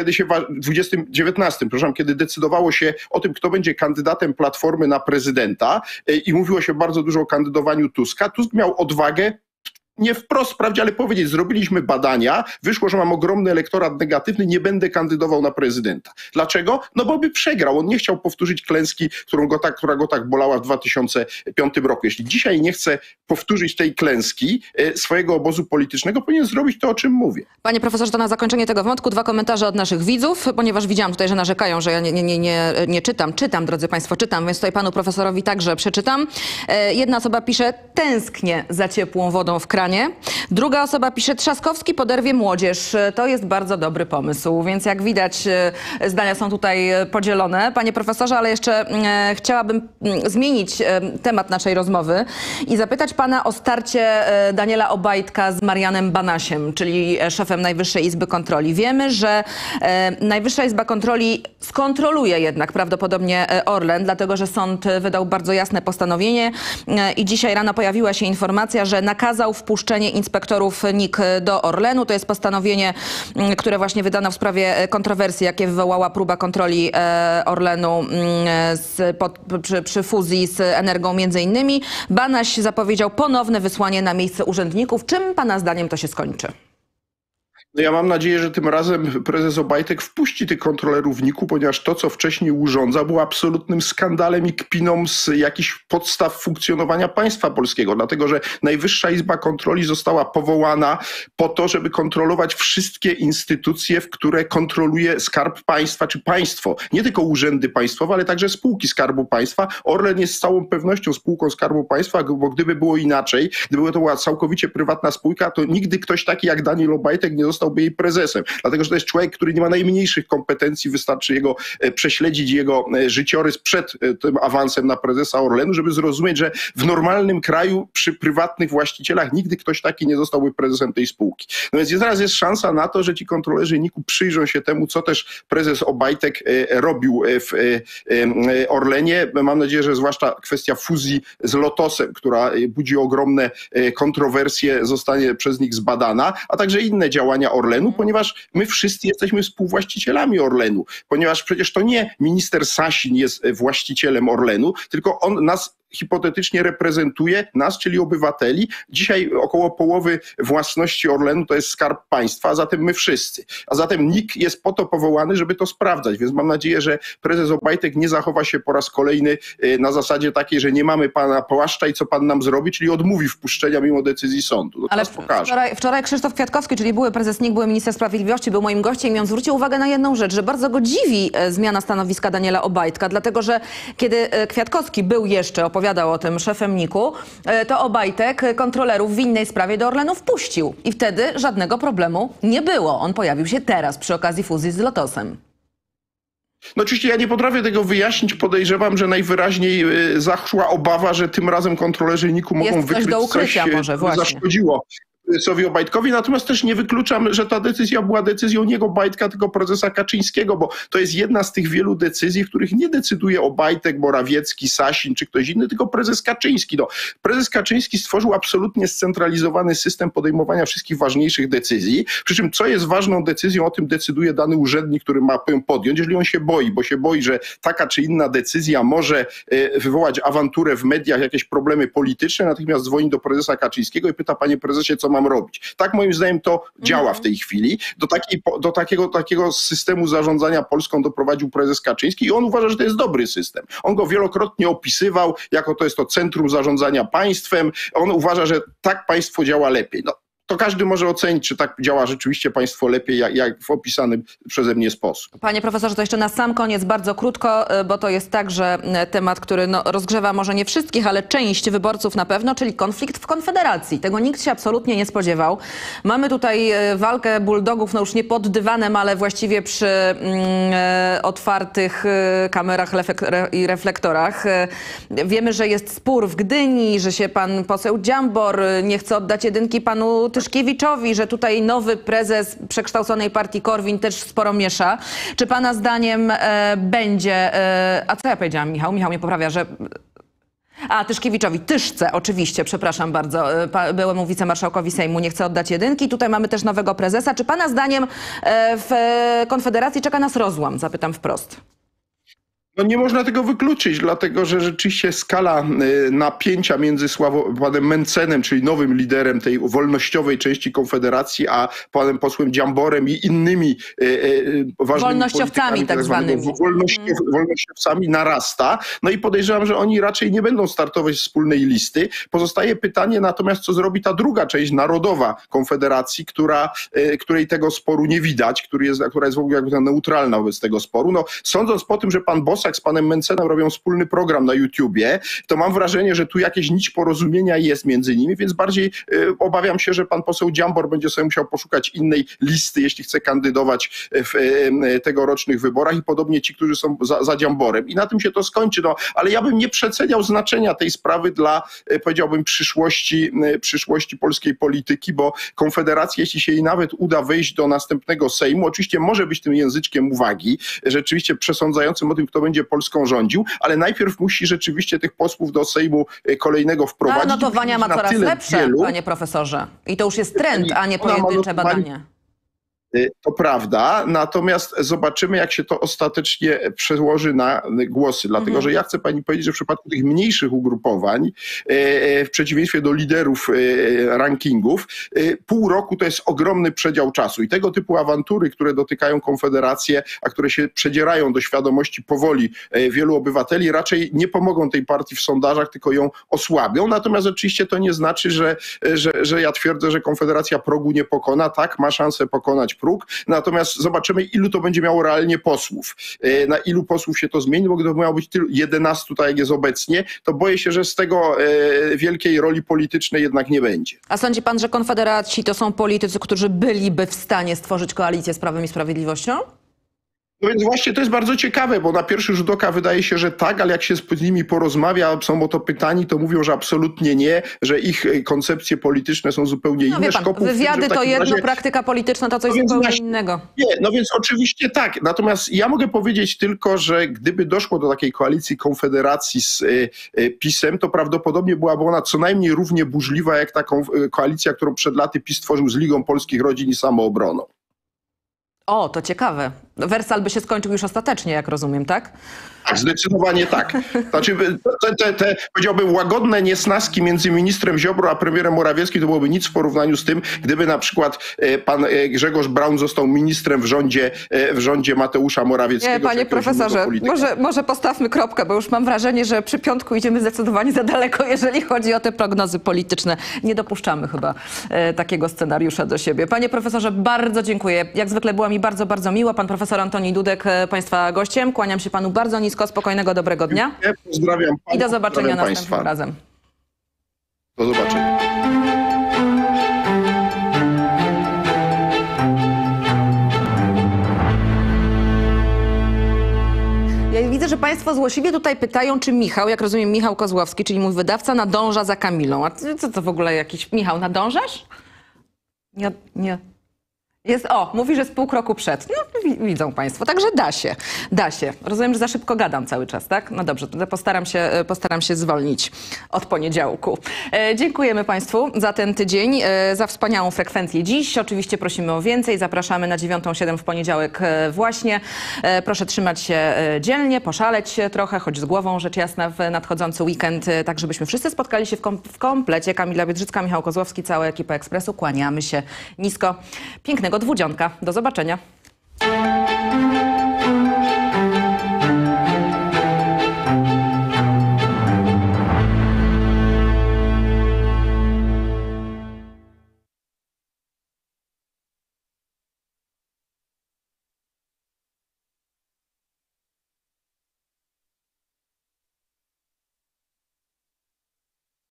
kiedy decydowało się o tym, kto będzie kandydatem Platformy na prezydenta i mówiło się bardzo dużo o kandydowaniu Tuska, Tusk miał odwagę nie wprost wprawdzie, ale powiedzieć, zrobiliśmy badania, wyszło, że mam ogromny elektorat negatywny, nie będę kandydował na prezydenta. Dlaczego? No bo by przegrał. On nie chciał powtórzyć klęski, która go tak bolała w 2005 roku. Jeśli dzisiaj nie chce powtórzyć tej klęski swojego obozu politycznego, powinien zrobić to, o czym mówię. Panie profesorze, to na zakończenie tego wątku 2 komentarze od naszych widzów, ponieważ widziałam tutaj, że narzekają, że ja nie czytam. Czytam, drodzy państwo, czytam, więc tutaj panu profesorowi także przeczytam. Jedna osoba pisze: tęsknię za ciepłą wodą w kranie. Druga osoba pisze: Trzaskowski poderwie młodzież. To jest bardzo dobry pomysł, więc jak widać zdania są tutaj podzielone. Panie profesorze, ale jeszcze chciałabym zmienić temat naszej rozmowy i zapytać pana o starcie Daniela Obajtka z Marianem Banasiem, czyli szefem Najwyższej Izby Kontroli. Wiemy, że Najwyższa Izba Kontroli skontroluje jednak prawdopodobnie Orlen, dlatego że sąd wydał bardzo jasne postanowienie i dzisiaj rano pojawiła się informacja, że nakazał wpuszczenie inspektorów NIK do Orlenu. To jest postanowienie, które właśnie wydano w sprawie kontrowersji, jakie wywołała próba kontroli Orlenu przy fuzji z Energą między innymi. Banaś zapowiedział ponowne wysłanie na miejsce urzędników. Czym pana zdaniem to się skończy? No ja mam nadzieję, że tym razem prezes Obajtek wpuści tych kontrolerów NIK-u, ponieważ to, co wcześniej urządza, było absolutnym skandalem i kpiną z jakichś podstaw funkcjonowania państwa polskiego. Dlatego, że Najwyższa Izba Kontroli została powołana po to, żeby kontrolować wszystkie instytucje, w które kontroluje Skarb Państwa czy państwo. Nie tylko urzędy państwowe, ale także spółki Skarbu Państwa. Orlen jest z całą pewnością spółką Skarbu Państwa, bo gdyby było inaczej, gdyby to była całkowicie prywatna spółka, to nigdy ktoś taki jak Daniel Obajtek nie zostałby jej prezesem. Dlatego, że to jest człowiek, który nie ma najmniejszych kompetencji, wystarczy prześledzić jego życiorys przed tym awansem na prezesa Orlenu, żeby zrozumieć, że w normalnym kraju przy prywatnych właścicielach nigdy ktoś taki nie zostałby prezesem tej spółki. No więc teraz jest szansa na to, że ci kontrolerzy NIK-u przyjrzą się temu, co też prezes Obajtek robił w Orlenie. Mam nadzieję, że zwłaszcza kwestia fuzji z Lotosem, która budzi ogromne kontrowersje, zostanie przez nich zbadana, a także inne działania Orlenu, ponieważ my wszyscy jesteśmy współwłaścicielami Orlenu, ponieważ przecież to nie minister Sasin jest właścicielem Orlenu, tylko on nas hipotetycznie reprezentuje, nas, czyli obywateli. Dzisiaj około połowy własności Orlenu to jest Skarb Państwa, a zatem my wszyscy. A zatem NIK jest po to powołany, żeby to sprawdzać, więc mam nadzieję, że prezes Obajtek nie zachowa się po raz kolejny na zasadzie takiej, że nie mamy pana płaszcza i co pan nam zrobi, czyli odmówi wpuszczenia mimo decyzji sądu. Ale wczoraj Krzysztof Kwiatkowski, czyli były prezes NIK, były minister sprawiedliwości, był moim gościem i on zwrócił uwagę na jedną rzecz, że bardzo go dziwi zmiana stanowiska Daniela Obajtka, dlatego że kiedy Kwiatkowski był jeszcze, opowiadał o tym, szefem NIK-u, to Obajtek kontrolerów w innej sprawie do Orlenu wpuścił i wtedy żadnego problemu nie było. On pojawił się teraz przy okazji fuzji z Lotosem. No oczywiście ja nie potrafię tego wyjaśnić. Podejrzewam, że najwyraźniej zaszła obawa, że tym razem kontrolerzy NIK-u mogą wykryć do ukrycia, coś, może, co zaszkodziło prezesowi Obajtkowi, natomiast też nie wykluczam, że ta decyzja była decyzją nie Obajtka, tylko prezesa Kaczyńskiego, bo to jest jedna z tych wielu decyzji, w których nie decyduje Obajtek, Morawiecki, Sasin czy ktoś inny, tylko prezes Kaczyński. No, prezes Kaczyński stworzył absolutnie scentralizowany system podejmowania wszystkich ważniejszych decyzji, przy czym co jest ważną decyzją, o tym decyduje dany urzędnik, który ma ją podjąć, jeżeli on się boi, bo się boi, że taka czy inna decyzja może wywołać awanturę w mediach, jakieś problemy polityczne, natychmiast dzwoni do prezesa Kaczyńskiego i pyta: panie prezesie, co mam mam robić. Tak moim zdaniem to działa w tej chwili. Do takiego systemu zarządzania Polską doprowadził prezes Kaczyński i on uważa, że to jest dobry system. On go wielokrotnie opisywał, jako to jest to centrum zarządzania państwem. On uważa, że tak państwo działa lepiej. No, to każdy może ocenić, czy tak działa rzeczywiście państwo lepiej, jak w opisanym przeze mnie sposób. Panie profesorze, to jeszcze na sam koniec bardzo krótko, bo to jest także temat, który rozgrzewa może nie wszystkich, ale część wyborców na pewno, czyli konflikt w Konfederacji. Tego nikt się absolutnie nie spodziewał. Mamy tutaj walkę bulldogów, no już nie pod dywanem, ale właściwie przy otwartych kamerach i reflektorach. Wiemy, że jest spór w Gdyni, że się pan poseł Dziambor nie chce oddać jedynki panu Tyszkiewiczowi, że tutaj nowy prezes przekształconej partii Korwin też sporo miesza. Czy pana zdaniem będzie... A co ja powiedziałam, Michał? Michał mnie poprawia, że... Tyszkiewiczowi, Tyszce oczywiście, przepraszam bardzo, byłemu wicemarszałkowi Sejmu nie chce oddać jedynki. Tutaj mamy też nowego prezesa. Czy pana zdaniem w Konfederacji czeka nas rozłam? Zapytam wprost. No nie można tego wykluczyć, dlatego że rzeczywiście skala napięcia między panem Mencenem, czyli nowym liderem tej wolnościowej części Konfederacji, a panem posłem Dziamborem i innymi ważnymi wolnościowcami tak zwanymi. Wolnościowcami narasta. No i podejrzewam, że oni raczej nie będą startować z wspólnej listy. Pozostaje pytanie natomiast, co zrobi ta druga część narodowa Konfederacji, której tego sporu nie widać, która jest w ogóle jakby neutralna wobec tego sporu. No, sądząc po tym, że pan Bosak z panem Mencenem robią wspólny program na YouTubie, to mam wrażenie, że tu jakieś nić porozumienia jest między nimi, więc bardziej obawiam się, że pan poseł Dziambor będzie sobie musiał poszukać innej listy, jeśli chce kandydować w tegorocznych wyborach i podobnie ci, którzy są za Dziamborem. I na tym się to skończy. No, ale ja bym nie przeceniał znaczenia tej sprawy dla, powiedziałbym, przyszłości polskiej polityki, bo Konfederacja, jeśli się jej nawet uda wejść do następnego Sejmu, oczywiście może być tym języczkiem uwagi, rzeczywiście przesądzającym o tym, kto będzie Polską rządził, ale najpierw musi rzeczywiście tych posłów do Sejmu kolejnego wprowadzić. Ale notowania ma coraz lepsze, panie profesorze. I to już jest trend, a nie pojedyncze badanie. To prawda, natomiast zobaczymy, jak się to ostatecznie przełoży na głosy. Dlatego, że ja chcę pani powiedzieć, że w przypadku tych mniejszych ugrupowań, w przeciwieństwie do liderów rankingów, pół roku to jest ogromny przedział czasu. I tego typu awantury, które dotykają Konfederację, a które się przedzierają do świadomości powoli wielu obywateli, raczej nie pomogą tej partii w sondażach, tylko ją osłabią. Natomiast oczywiście to nie znaczy, że ja twierdzę, że Konfederacja progu nie pokona. Tak, ma szansę pokonać próg, natomiast zobaczymy, ilu to będzie miało realnie posłów. Na ilu posłów się to zmieni, bo gdyby miało być 11, tak jak jest obecnie, to boję się, że z tego wielkiej roli politycznej jednak nie będzie. A sądzi pan, że konfederaci to są politycy, którzy byliby w stanie stworzyć koalicję z Prawem i Sprawiedliwością? No więc właśnie to jest bardzo ciekawe, bo na pierwszy rzut oka wydaje się, że tak, ale jak się z nimi porozmawia, są o to pytani, to mówią, że absolutnie nie, że ich koncepcje polityczne są zupełnie inne. Wie pan, wywiady to jedno, praktyka polityczna to coś zupełnie innego. Nie, no więc oczywiście tak. Natomiast ja mogę powiedzieć tylko, że gdyby doszło do takiej koalicji Konfederacji z PiS-em, to prawdopodobnie byłaby ona co najmniej równie burzliwa jak taką koalicja, którą przed laty PiS tworzył z Ligą Polskich Rodzin i Samoobroną. O, to ciekawe. Wersal by się skończył już ostatecznie, jak rozumiem, tak? Tak, zdecydowanie tak. Znaczy, te powiedziałbym, łagodne niesnaski między ministrem Ziobro a premierem Morawieckim to byłoby nic w porównaniu z tym, gdyby na przykład pan Grzegorz Braun został ministrem w rządzie Mateusza Morawieckiego. Nie, panie profesorze, może postawmy kropkę, bo już mam wrażenie, że przy piątku idziemy zdecydowanie za daleko, jeżeli chodzi o te prognozy polityczne. Nie dopuszczamy chyba takiego scenariusza do siebie. Panie profesorze, bardzo dziękuję. Jak zwykle była mi bardzo, bardzo miło. Pan profesor Antoni Dudek, państwa gościem. Kłaniam się panu bardzo nisko. Spokojnego, dobrego dnia. Pozdrawiam pana. I do zobaczenia następnym razem. Do zobaczenia. Ja widzę, że państwo złośliwie tutaj pytają, czy Michał, jak rozumiem Michał Kozłowski, czyli mój wydawca, nadąża za Kamilą. A co to w ogóle jakiś... Michał, nadążasz? Nie. Mówi, że z pół kroku przed. No, widzą państwo, także da się. Rozumiem, że za szybko gadam cały czas, tak? No dobrze, to postaram się zwolnić od poniedziałku. Dziękujemy państwu za ten tydzień, za wspaniałą frekwencję dziś. Oczywiście prosimy o więcej, zapraszamy na 9:07 w poniedziałek właśnie. Proszę trzymać się dzielnie, poszaleć trochę, choć z głową, rzecz jasna, w nadchodzący weekend, tak żebyśmy wszyscy spotkali się w komplecie. Kamila Biedrzycka, Michał Kozłowski, cała ekipa Ekspresu. Kłaniamy się nisko. Pięknego dwudzionka. Do zobaczenia.